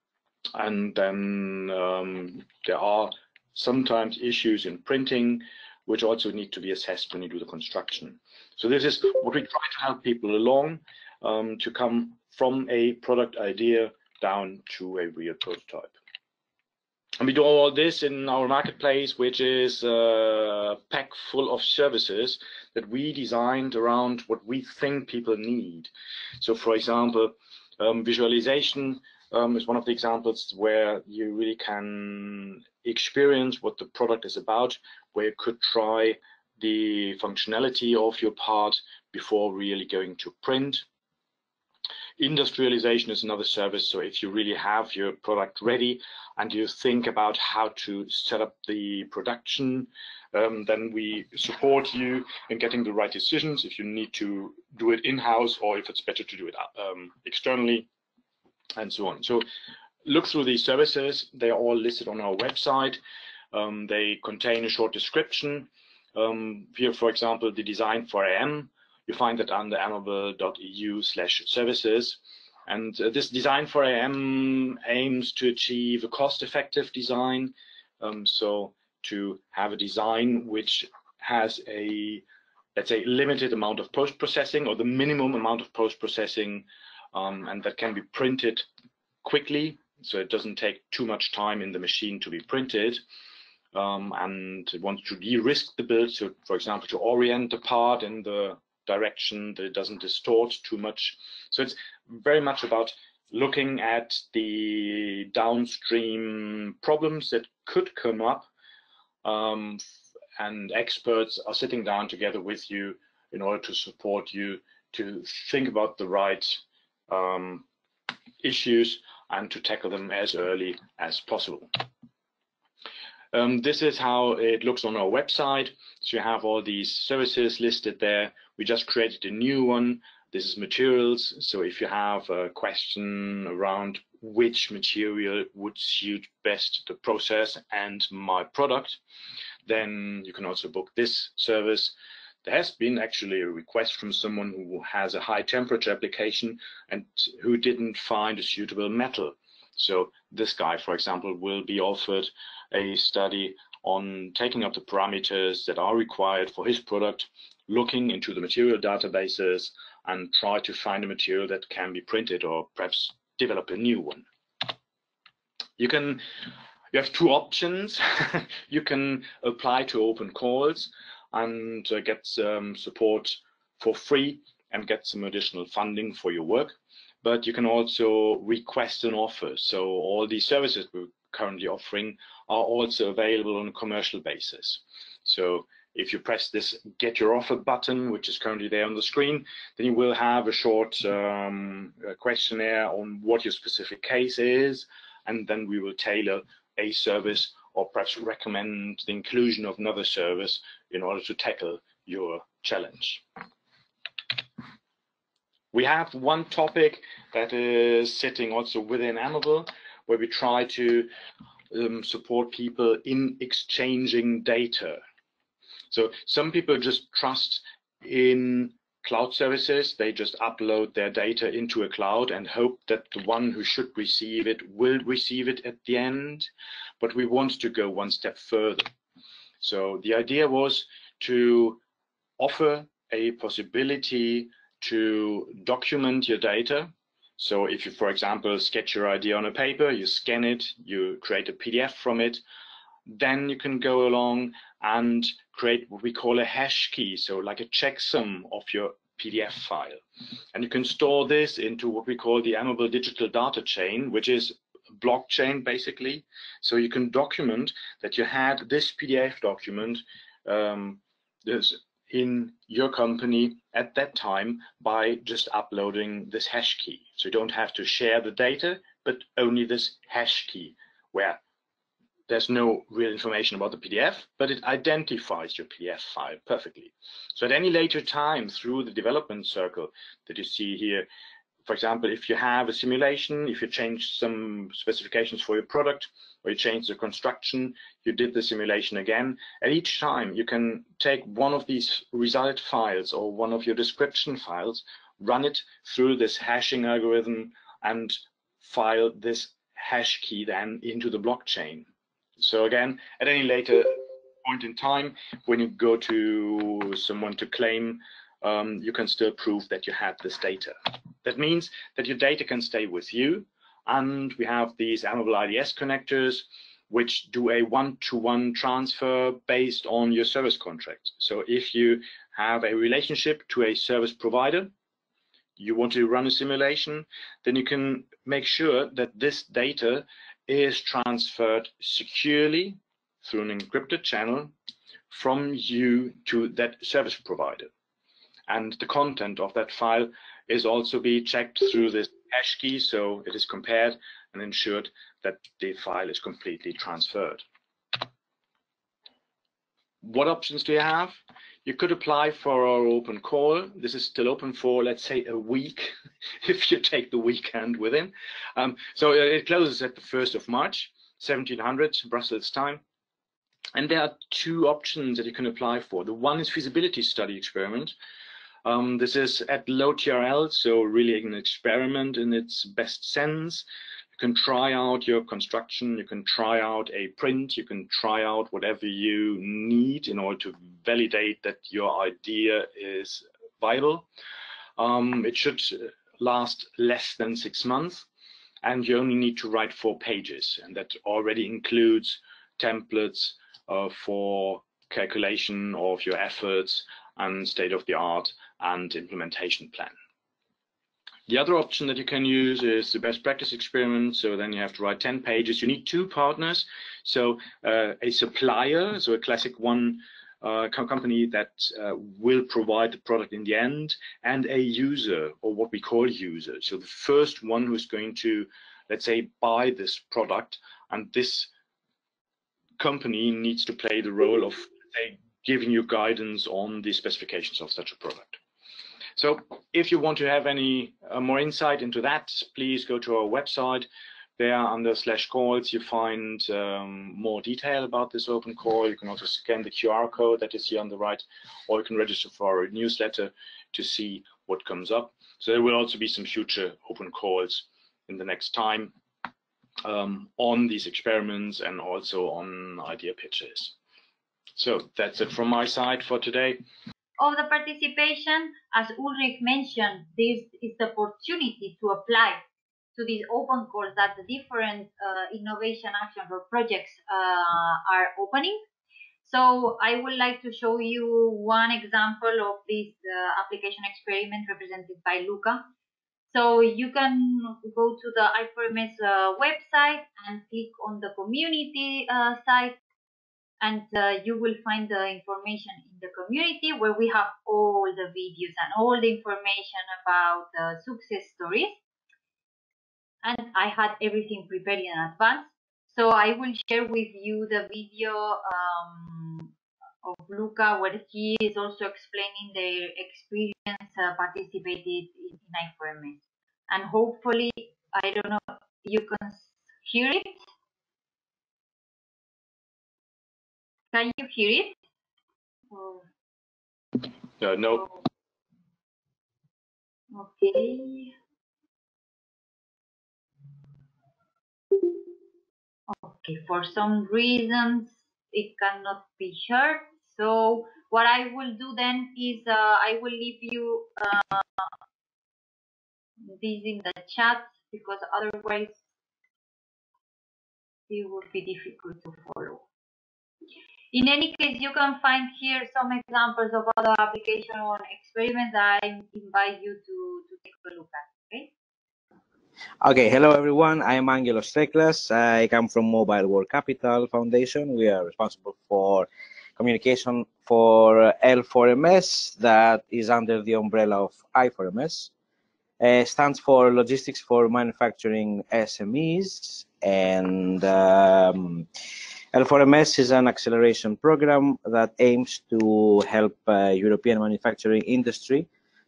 And then um, there are sometimes issues in printing, which also need to be assessed when you do the construction. So this is what we try to help people along um, to come from a product idea down to a real prototype. And we do all this in our marketplace, which is a pack full of services that we designed around what we think people need. So for example, um, visualization um, is one of the examples where you really can experience what the product is about, where you could try the functionality of your part before really going to print. Industrialization is another service. So if you really have your product ready and you think about how to set up the production, um, then we support you in getting the right decisions if you need to do it in-house or if it's better to do it um, externally, and so on. So look through these services. They are all listed on our website. Um, they contain a short description. Um, here, for example, the design for A M. You find that under amable dot e u slash services. And uh, this design for A M aims to achieve a cost-effective design. Um, so to have a design which has a, let's say, limited amount of post-processing or the minimum amount of post-processing, um, and that can be printed quickly. So it doesn't take too much time in the machine to be printed. Um, and it wants to de-risk the build. So for example, to orient the part in the direction that it doesn't distort too much. So it's very much about looking at the downstream problems that could come up, um, and experts are sitting down together with you in order to support you to think about the right um, issues and to tackle them as early as possible. Um, this is how it looks on our website. So you have all these services listed there. We just created a new one. This is materials. So if you have a question around which material would suit best the process and my product, then you can also book this service. There has been actually a request from someone who has a high temperature application and who didn't find a suitable metal. So this guy, for example, will be offered a study on taking up the parameters that are required for his product, looking into the material databases and try to find a material that can be printed or perhaps develop a new one. You can, you have two options. You can apply to open calls and uh, get some support for free and get some additional funding for your work. But you can also request an offer. So all these services we're currently offering are also available on a commercial basis. So if you press this Get Your Offer button, which is currently there on the screen, then you will have a short um, questionnaire on what your specific case is, and then we will tailor a service or perhaps recommend the inclusion of another service in order to tackle your challenge. We have one topic that is sitting also within Amable, where we try to um, support people in exchanging data. So some people just trust in cloud services. They just upload their data into a cloud and hope that the one who should receive it will receive it at the end. But we want to go one step further. So the idea was to offer a possibility to document your data. So if you, for example, sketch your idea on a paper, you scan it, you create a P D F from it, then you can go along and create what we call a hash key, so like a checksum of your P D F file. And you can store this into what we call the Amable Digital Data Chain, which is blockchain basically. So you can document that you had this P D F document um, this in your company at that time by just uploading this hash key. So you don't have to share the data, but only this hash key, where there's no real information about the P D F, but it identifies your P D F file perfectly. So at any later time through the development circle that you see here, for example, if you have a simulation, if you change some specifications for your product, or you change the construction, you did the simulation again. At each time, you can take one of these result files or one of your description files, run it through this hashing algorithm, and file this hash key then into the blockchain. So again, at any later point in time, when you go to someone to claim, um, you can still prove that you had this data. That means that your data can stay with you, and we have these Amable I D S connectors which do a one-to-one transfer based on your service contract. So if you have a relationship to a service provider, you want to run a simulation, then you can make sure that this data is transferred securely through an encrypted channel from you to that service provider. And the content of that file is also be checked through this hash key, so it is compared and ensured that the file is completely transferred. What options do you have? You could apply for our open call. This is still open for, let's say, a week, if you take the weekend within. Um, so it closes at the first of March, seventeen hundred Brussels time. And there are two options that you can apply for. The one is feasibility study experiment. Um, this is at low T R L, so really an experiment in its best sense. You can try out your construction, you can try out a print, you can try out whatever you need in order to validate that your idea is viable. Um, it should last less than six months, and you only need to write four pages, and that already includes templates uh, for calculation of your efforts and state of the art and implementation plan. The other option that you can use is the best practice experiment. So then you have to write ten pages. You need two partners. So uh, a supplier, so a classic one uh, company that uh, will provide the product in the end, and a user, or what we call user. So the first one who's going to, let's say, buy this product, and this company needs to play the role of, say, giving you guidance on the specifications of such a product. So if you want to have any uh, more insight into that, please go to our website. There under slash calls, you find um, more detail about this open call. You can also scan the Q R code that you see on the right, or you can register for our newsletter to see what comes up. So there will also be some future open calls in the next time um, on these experiments and also on idea pitches. So that's it from my side for today. Of the participation, as Ulrich mentioned, this is the opportunity to apply to these open calls that the different uh, innovation actions or projects uh, are opening. So I would like to show you one example of this uh, application experiment represented by Luca. So you can go to the I four M S uh, website and click on the community uh, site, and uh, you will find the information in the community where we have all the videos and all the information about the success stories. And I had everything prepared in advance. So I will share with you the video um, of Luca, where he is also explaining their experience uh, participated in, in I four M S. And hopefully, I don't know, you can hear it. Can you hear it? Or... Uh, no. Okay. Okay, for some reasons it cannot be heard. So what I will do then is uh, I will leave you uh, this in the chat, because otherwise it would be difficult to follow. In any case, you can find here some examples of other application or experiments that I invite you to, to take a look at. Okay. Okay, hello everyone. I am Angelos Treklas. I come from Mobile World Capital Foundation. We are responsible for communication for L four M S, that is under the umbrella of I four M S. Uh, stands for Logistics for Manufacturing S M Es, and um, L four M S is an acceleration program that aims to help uh, European manufacturing industry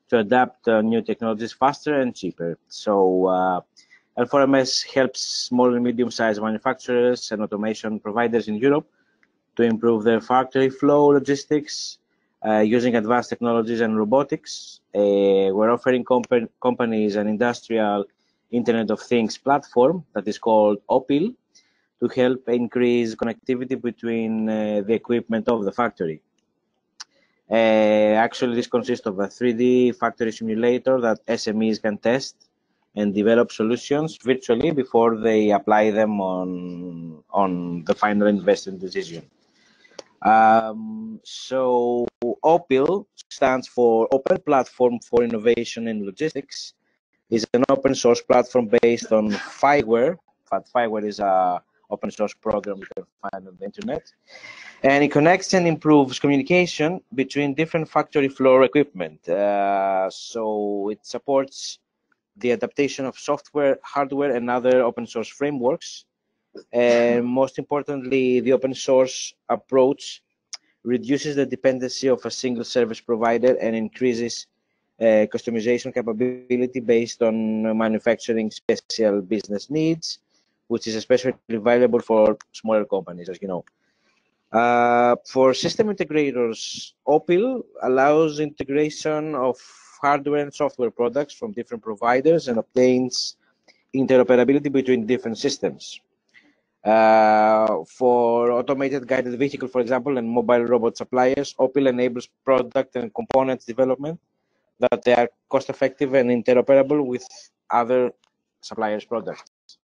to adapt uh, new technologies faster and cheaper. So uh, L four M S helps small and medium-sized manufacturers and automation providers in Europe to improve their factory flow logistics uh, using advanced technologies and robotics. Uh, we're offering comp companies an industrial Internet of Things platform that is called OPIL to help increase connectivity between uh, the equipment of the factory. Uh, actually, this consists of a three D factory simulator that S M Es can test and develop solutions virtually before they apply them on, on the final investment decision. Um, so OPIL stands for Open Platform for Innovation in Logistics. It's an open source platform based on Fireware. In fact, Fireware is a open source program you can find on the internet. And it connects and improves communication between different factory floor equipment. Uh, so it supports the adaptation of software, hardware, and other open source frameworks. And most importantly, the open source approach reduces the dependency of a single service provider and increases uh, customization capability based on manufacturing special business needs, which is especially valuable for smaller companies, as you know. Uh, for system integrators, OPIL allows integration of hardware and software products from different providers and obtains interoperability between different systems. Uh, for automated guided vehicle, for example, and mobile robot suppliers, OPIL enables product and components development that they are cost-effective and interoperable with other suppliers' products.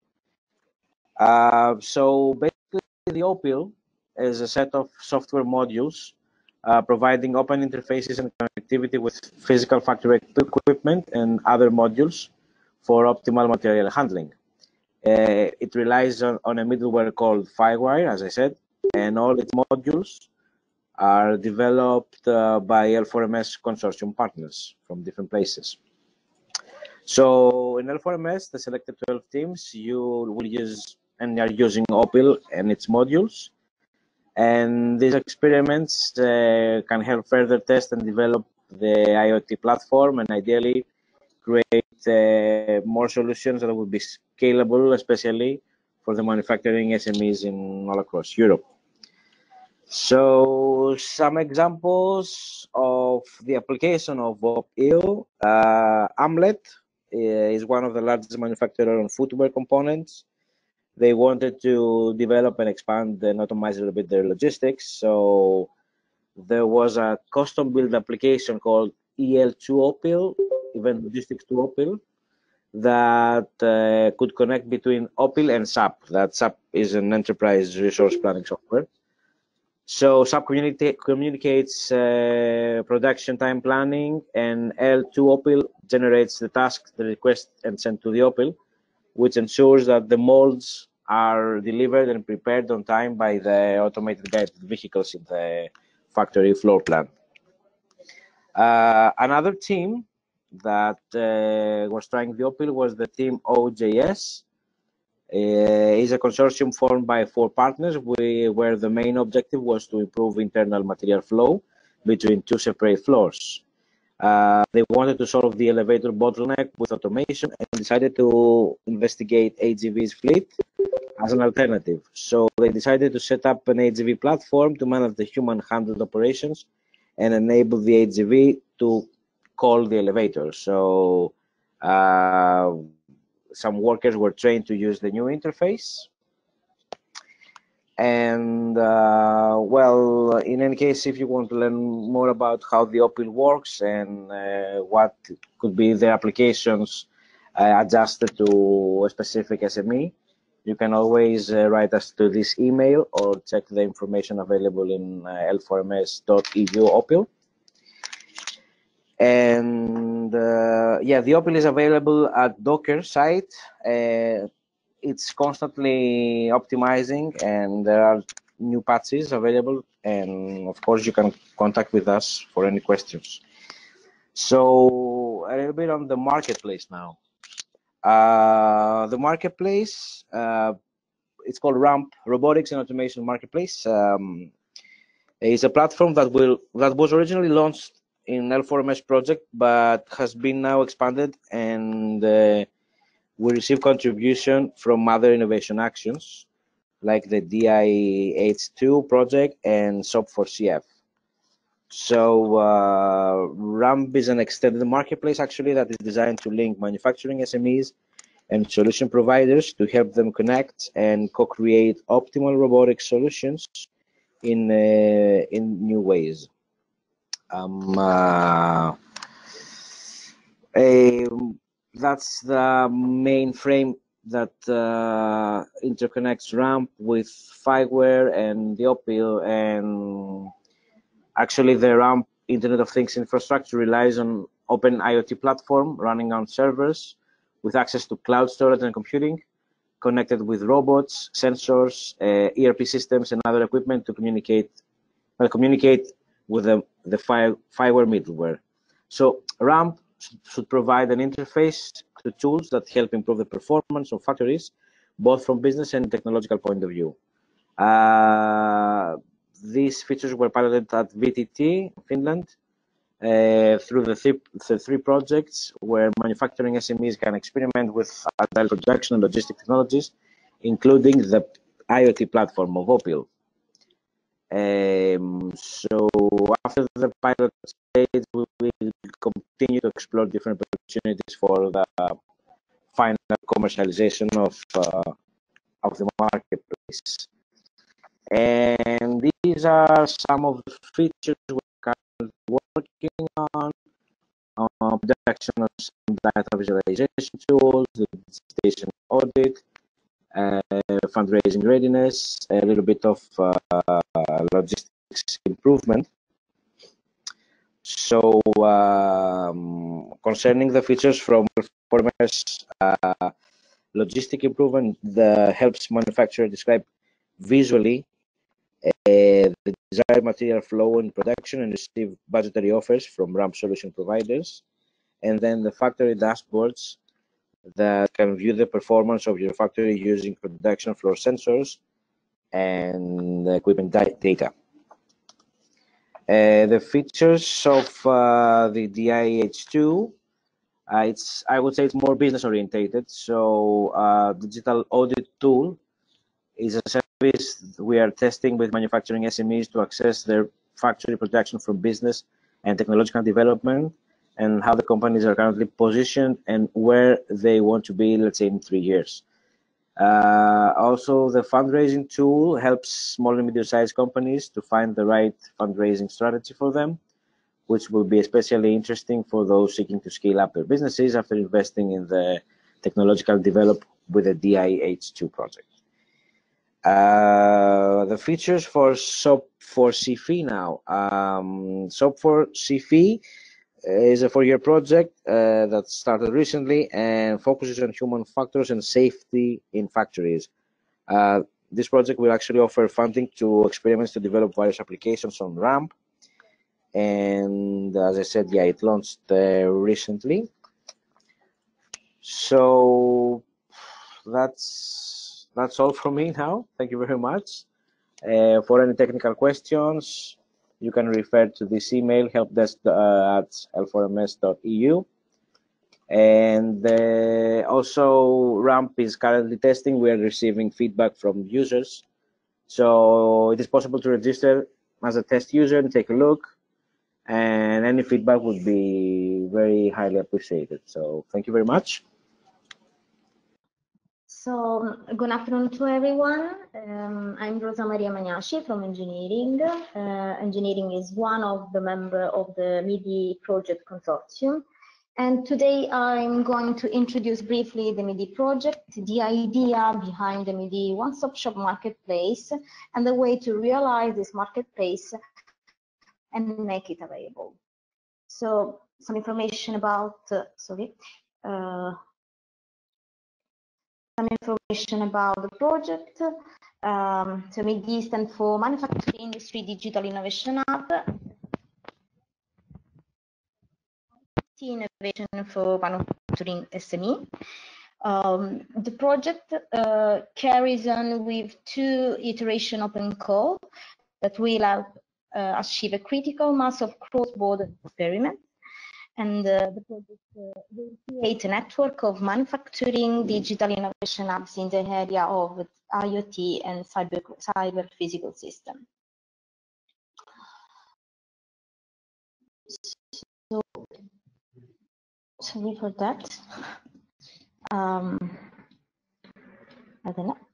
Uh, so basically, the OPIL is a set of software modules uh, providing open interfaces and connectivity with physical factory equipment and other modules for optimal material handling. Uh, it relies on, on a middleware called Firewire, as I said, and all its modules are developed uh, by L four M S consortium partners from different places. So in L four M S, the selected twelve teams, you will use and are using OPIL and its modules. And these experiments uh, can help further test and develop the IoT platform and ideally create uh, more solutions that will be scalable, especially for the manufacturing S M Es in all across Europe. So some examples of the application of OPIL. Uh, Amlet uh, is one of the largest manufacturers of footwear components. They wanted to develop and expand and automate a little bit their logistics. So there was a custom built application called E L two OPIL, Event Logistics to OPIL, that uh, could connect between OPIL and SAP. That SAP is an enterprise resource planning software. So SAP communica communicates uh, production time planning, and L two OPIL generates the task, the request, and sent to the OPIL, which ensures that the molds are delivered and prepared on time by the automated guided vehicles in the factory floor plan. Uh, another team that uh, was trying the OPIL was the team O J S. Uh, is a consortium formed by four partners we, where the main objective was to improve internal material flow between two separate floors. Uh, they wanted to solve the elevator bottleneck with automation and decided to investigate A G V's fleet as an alternative. So they decided to set up an A G V platform to manage the human-handled operations and enable the A G V to call the elevator. So uh, some workers were trained to use the new interface. And uh, well, in any case, if you want to learn more about how the OPIL works and uh, what could be the applications uh, adjusted to a specific S M E, you can always uh, write us to this email or check the information available in uh, L four M S dot E U OPIL. And uh, yeah, the OPIL is available at Docker site. Uh, it's constantly optimizing, and there are new patches available. And of course, you can contact with us for any questions. So a little bit on the marketplace now. Uh, the marketplace, uh, it's called RAMP, Robotics and Automation Marketplace. Um, it's a platform that will that was originally launched in L four M S project, but has been now expanded, and uh, we receive contribution from other innovation actions like the D I H two project and S O P four C F. So uh, RAMP is an extended marketplace actually that is designed to link manufacturing S M Es and solution providers to help them connect and co-create optimal robotic solutions in uh, in new ways. Um, uh, a, that's the main frame that uh, interconnects RAMP with FiWare and the Opil, and actually the RAMP Internet of Things infrastructure relies on open IoT platform running on servers with access to cloud storage and computing, connected with robots, sensors, uh, E R P systems, and other equipment to communicate uh, communicate with the, the FiWare middleware. So RAMP should provide an interface to tools that help improve the performance of factories, both from business and technological point of view. Uh, these features were piloted at V T T, Finland, uh, through the three, the three projects where manufacturing S M Es can experiment with agile production and logistic technologies, including the IoT platform of Opil. Um, so after the pilot stage, we will continue to explore different opportunities for the final commercialization of uh, of the marketplace. And these are some of the features we're currently working on: uh, production of some data visualization tools, the station audit, uh, fundraising readiness, a little bit of uh, logistics improvement. So um, concerning the features from performance, uh, logistic improvement that helps manufacturer describe visually uh, the desired material flow in production and receive budgetary offers from RAMP solution providers. And then the factory dashboards that can view the performance of your factory using production floor sensors and equipment data. Uh, the features of uh, the D I H two, uh, it's I would say it's more business orientated. So uh, digital audit tool is a service we are testing with manufacturing S M Es to access their factory production from business and technological development, and how the companies are currently positioned and where they want to be, let's say, in three years. Uh, also, the fundraising tool helps small and medium-sized companies to find the right fundraising strategy for them, which will be especially interesting for those seeking to scale up their businesses after investing in the technological development with the D I H two project. Uh, the features for S O P four C F I now. Um, S O P four C F I is a four-year project uh, that started recently and focuses on human factors and safety in factories. Uh, this project will actually offer funding to experiments to develop various applications on RAMP. And as I said, yeah, it launched uh, recently. So that's that's all from me now. Thank you very much. Uh, for any technical questions, you can refer to this email, helpdesk uh, at L four M S dot E U. And uh, also, RAMP is currently testing. We are receiving feedback from users. So it is possible to register as a test user and take a look. And any feedback would be very highly appreciated. So thank you very much. So good afternoon to everyone. Um, I'm Rosa Maria Magnaci from engineering. Uh, engineering is one of the members of the MIDI project consortium. And today I'm going to introduce briefly the MIDI project, the idea behind the MIDI one-stop shop marketplace, and the way to realize this marketplace and make it available. So some information about, uh, sorry, uh, some information about the project. Um, so MIDI stands for Manufacturing Industry Digital Innovation Hub. Innovation for manufacturing S M E. Um, the project uh, carries on with two iteration open call that will help uh, achieve a critical mass of cross-border experiments. And uh, the project uh, will create a network of manufacturing digital innovation hubs in the area of IoT and cyber, cyber physical system. So, sorry for that. Um, I don't know.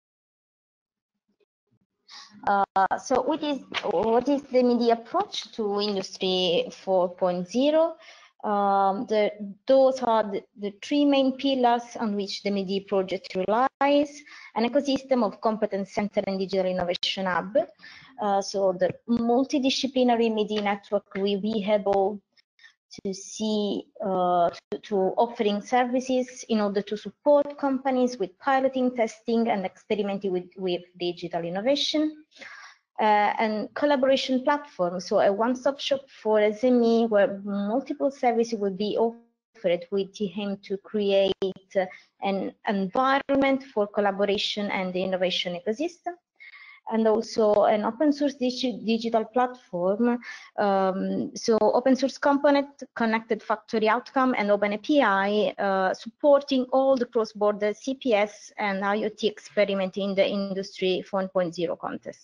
Uh, so what is what is the media approach to Industry four point oh? Um, the, those are the, the three main pillars on which the M I D I project relies: an ecosystem of competence center and digital innovation hub. Uh, so the multidisciplinary M I D I network will be able to see uh, to, to offering services in order to support companies with piloting, testing, and experimenting with, with digital innovation. Uh, and collaboration platform, so a one-stop shop for S M E where multiple services will be offered with the aim to create uh, an environment for collaboration and the innovation ecosystem. And also an open source digi digital platform. Um, so open source component, connected factory outcome, and open A P I uh, supporting all the cross-border C P S and IoT experiment in the Industry four point oh context.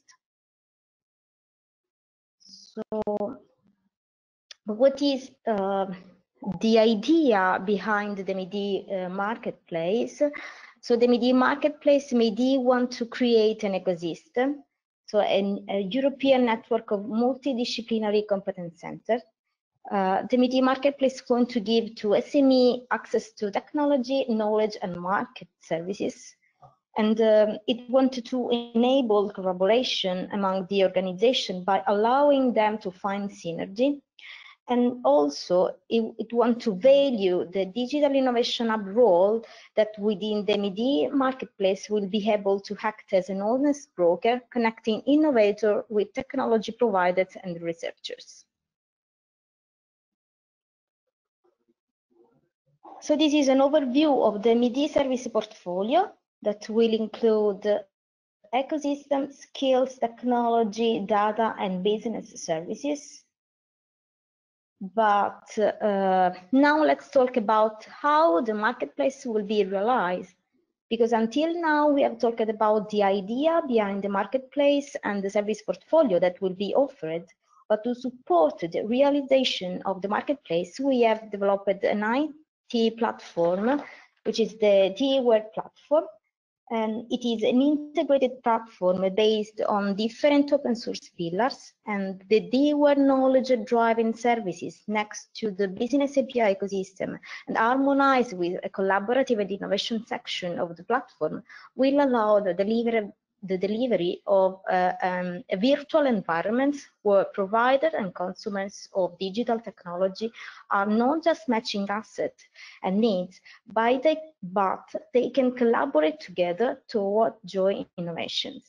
So what is uh, the idea behind the M I D I uh, marketplace? So the M I D I marketplace, M I D I want to create an ecosystem, so an, a European network of multidisciplinary competence centers. Uh, the M I D I marketplace is going to give to S M E access to technology, knowledge, and market services. And um, it wanted to enable collaboration among the organization by allowing them to find synergy. And also, it, it wants to value the digital innovation hub role that within the M I D I marketplace will be able to act as an honest broker, connecting innovator with technology providers and researchers. So this is an overview of the M I D I service portfolio that will include ecosystem, skills, technology, data, and business services. But uh, now let's talk about how the marketplace will be realized. Because until now, we have talked about the idea behind the marketplace and the service portfolio that will be offered. But to support the realization of the marketplace, we have developed an I T platform, which is the DIWare platform. And it is an integrated platform based on different open source pillars, and the DIWare knowledge driving services next to the business A P I ecosystem and harmonized with a collaborative and innovation section of the platform will allow the delivery, the delivery of uh, um, a virtual environment where providers and consumers of digital technology are not just matching assets and needs, by the, but they can collaborate together toward joint innovations.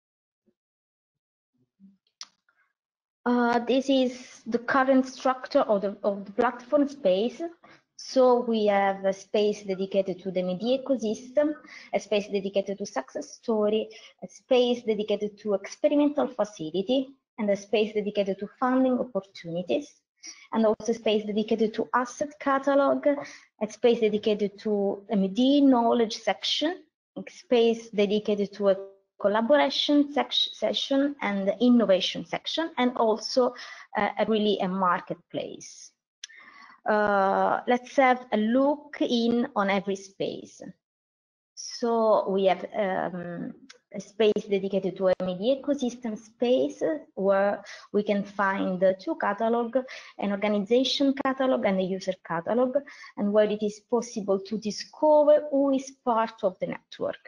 Uh, this is the current structure of the, of the platform space. So we have a space dedicated to the M I D I ecosystem, a space dedicated to success story, a space dedicated to experimental facility, and a space dedicated to funding opportunities, and also space dedicated to asset catalog, a space dedicated to M I D I knowledge section, a space dedicated to a collaboration session and innovation section, and also uh, a really a marketplace. Uh, let's have a look in on every space. So we have um, a space dedicated to a M I D I ecosystem space where we can find two catalogs, an organization catalog and a user catalog, and where it is possible to discover who is part of the network.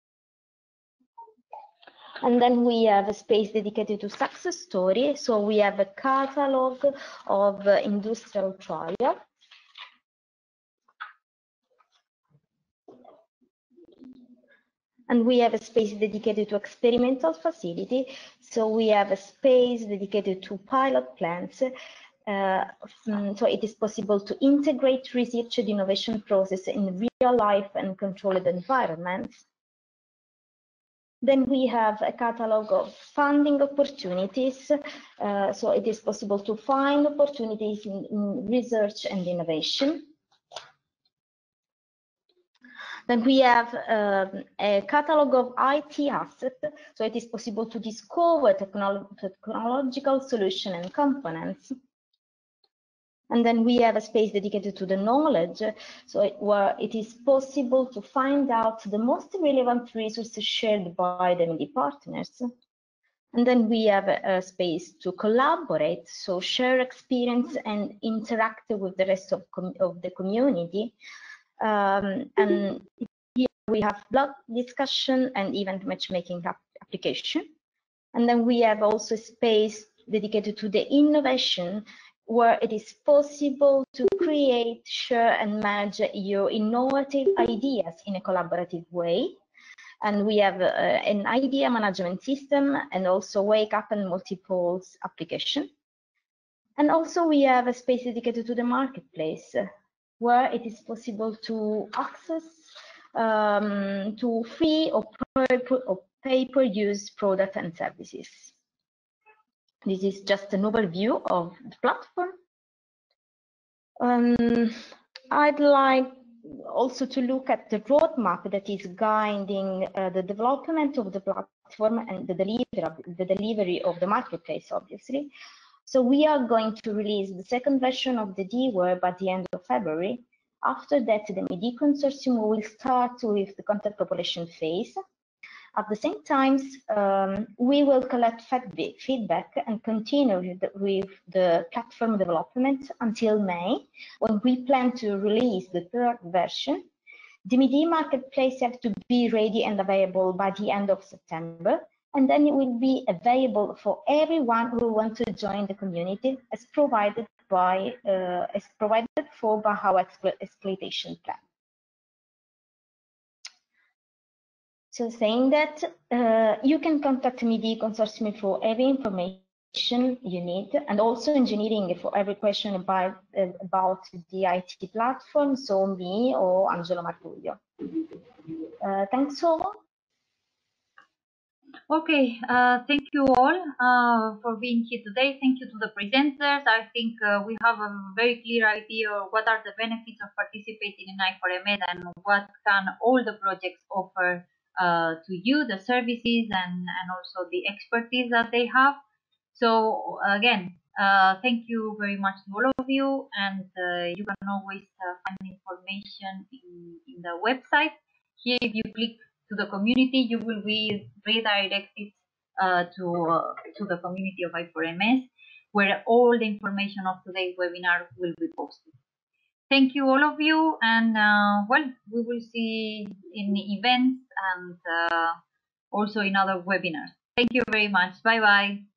And then we have a space dedicated to success story. So we have a catalog of uh, industrial trial. And we have a space dedicated to experimental facility. So we have a space dedicated to pilot plants. Uh, so it is possible to integrate research and innovation process in real life and controlled environments. Then we have a catalog of funding opportunities. Uh, so it is possible to find opportunities in, in research and innovation. Then we have um, a catalog of I T assets. So it is possible to discover technolo technological solutions and components. And then we have a space dedicated to the knowledge, so it, where it is possible to find out the most relevant resources shared by the M I D partners. And then we have a, a space to collaborate, so share experience and interact with the rest of, of the community. Um, and here we have blog discussion and event matchmaking application. And then we have also space dedicated to the innovation, where it is possible to create, share, and manage your innovative ideas in a collaborative way. And we have uh, an idea management system and also Wake Up and Multiples application. And also we have a space dedicated to the marketplace, where it is possible to access um, to free or, per, or pay-per-use products and services. This is just an overview of the platform. Um, I'd like also to look at the roadmap that is guiding uh, the development of the platform and the delivery of the delivery of the marketplace, obviously. So we are going to release the second version of the D WEB at the end of February. After that, the M I D consortium will start with the content population phase. At the same time, um, we will collect feedback and continue with the, with the platform development until May, when we plan to release the third version. The M I D marketplace has to be ready and available by the end of September, and then it will be available for everyone who wants to join the community, as provided by uh, as provided for by our exploitation plan. So saying that, uh, you can contact M I D Consortium for every information you need, and also engineering for every question about, uh, about the I T platform, so me or Angelo Martuglio. Uh, thanks all. Okay, uh, thank you all uh, for being here today. Thank you to the presenters. I think uh, we have a very clear idea of what are the benefits of participating in I four M E D and what can all the projects offer uh, to you, the services and, and also the expertise that they have. So again, uh, thank you very much to all of you, and uh, you can always uh, find information in, in the website. Here, if you click to the community, you will be redirected uh, to uh, to the community of I four M S, where all the information of today's webinar will be posted. Thank you all of you, and uh, well, we will see in events and uh, also in other webinars. Thank you very much. Bye bye.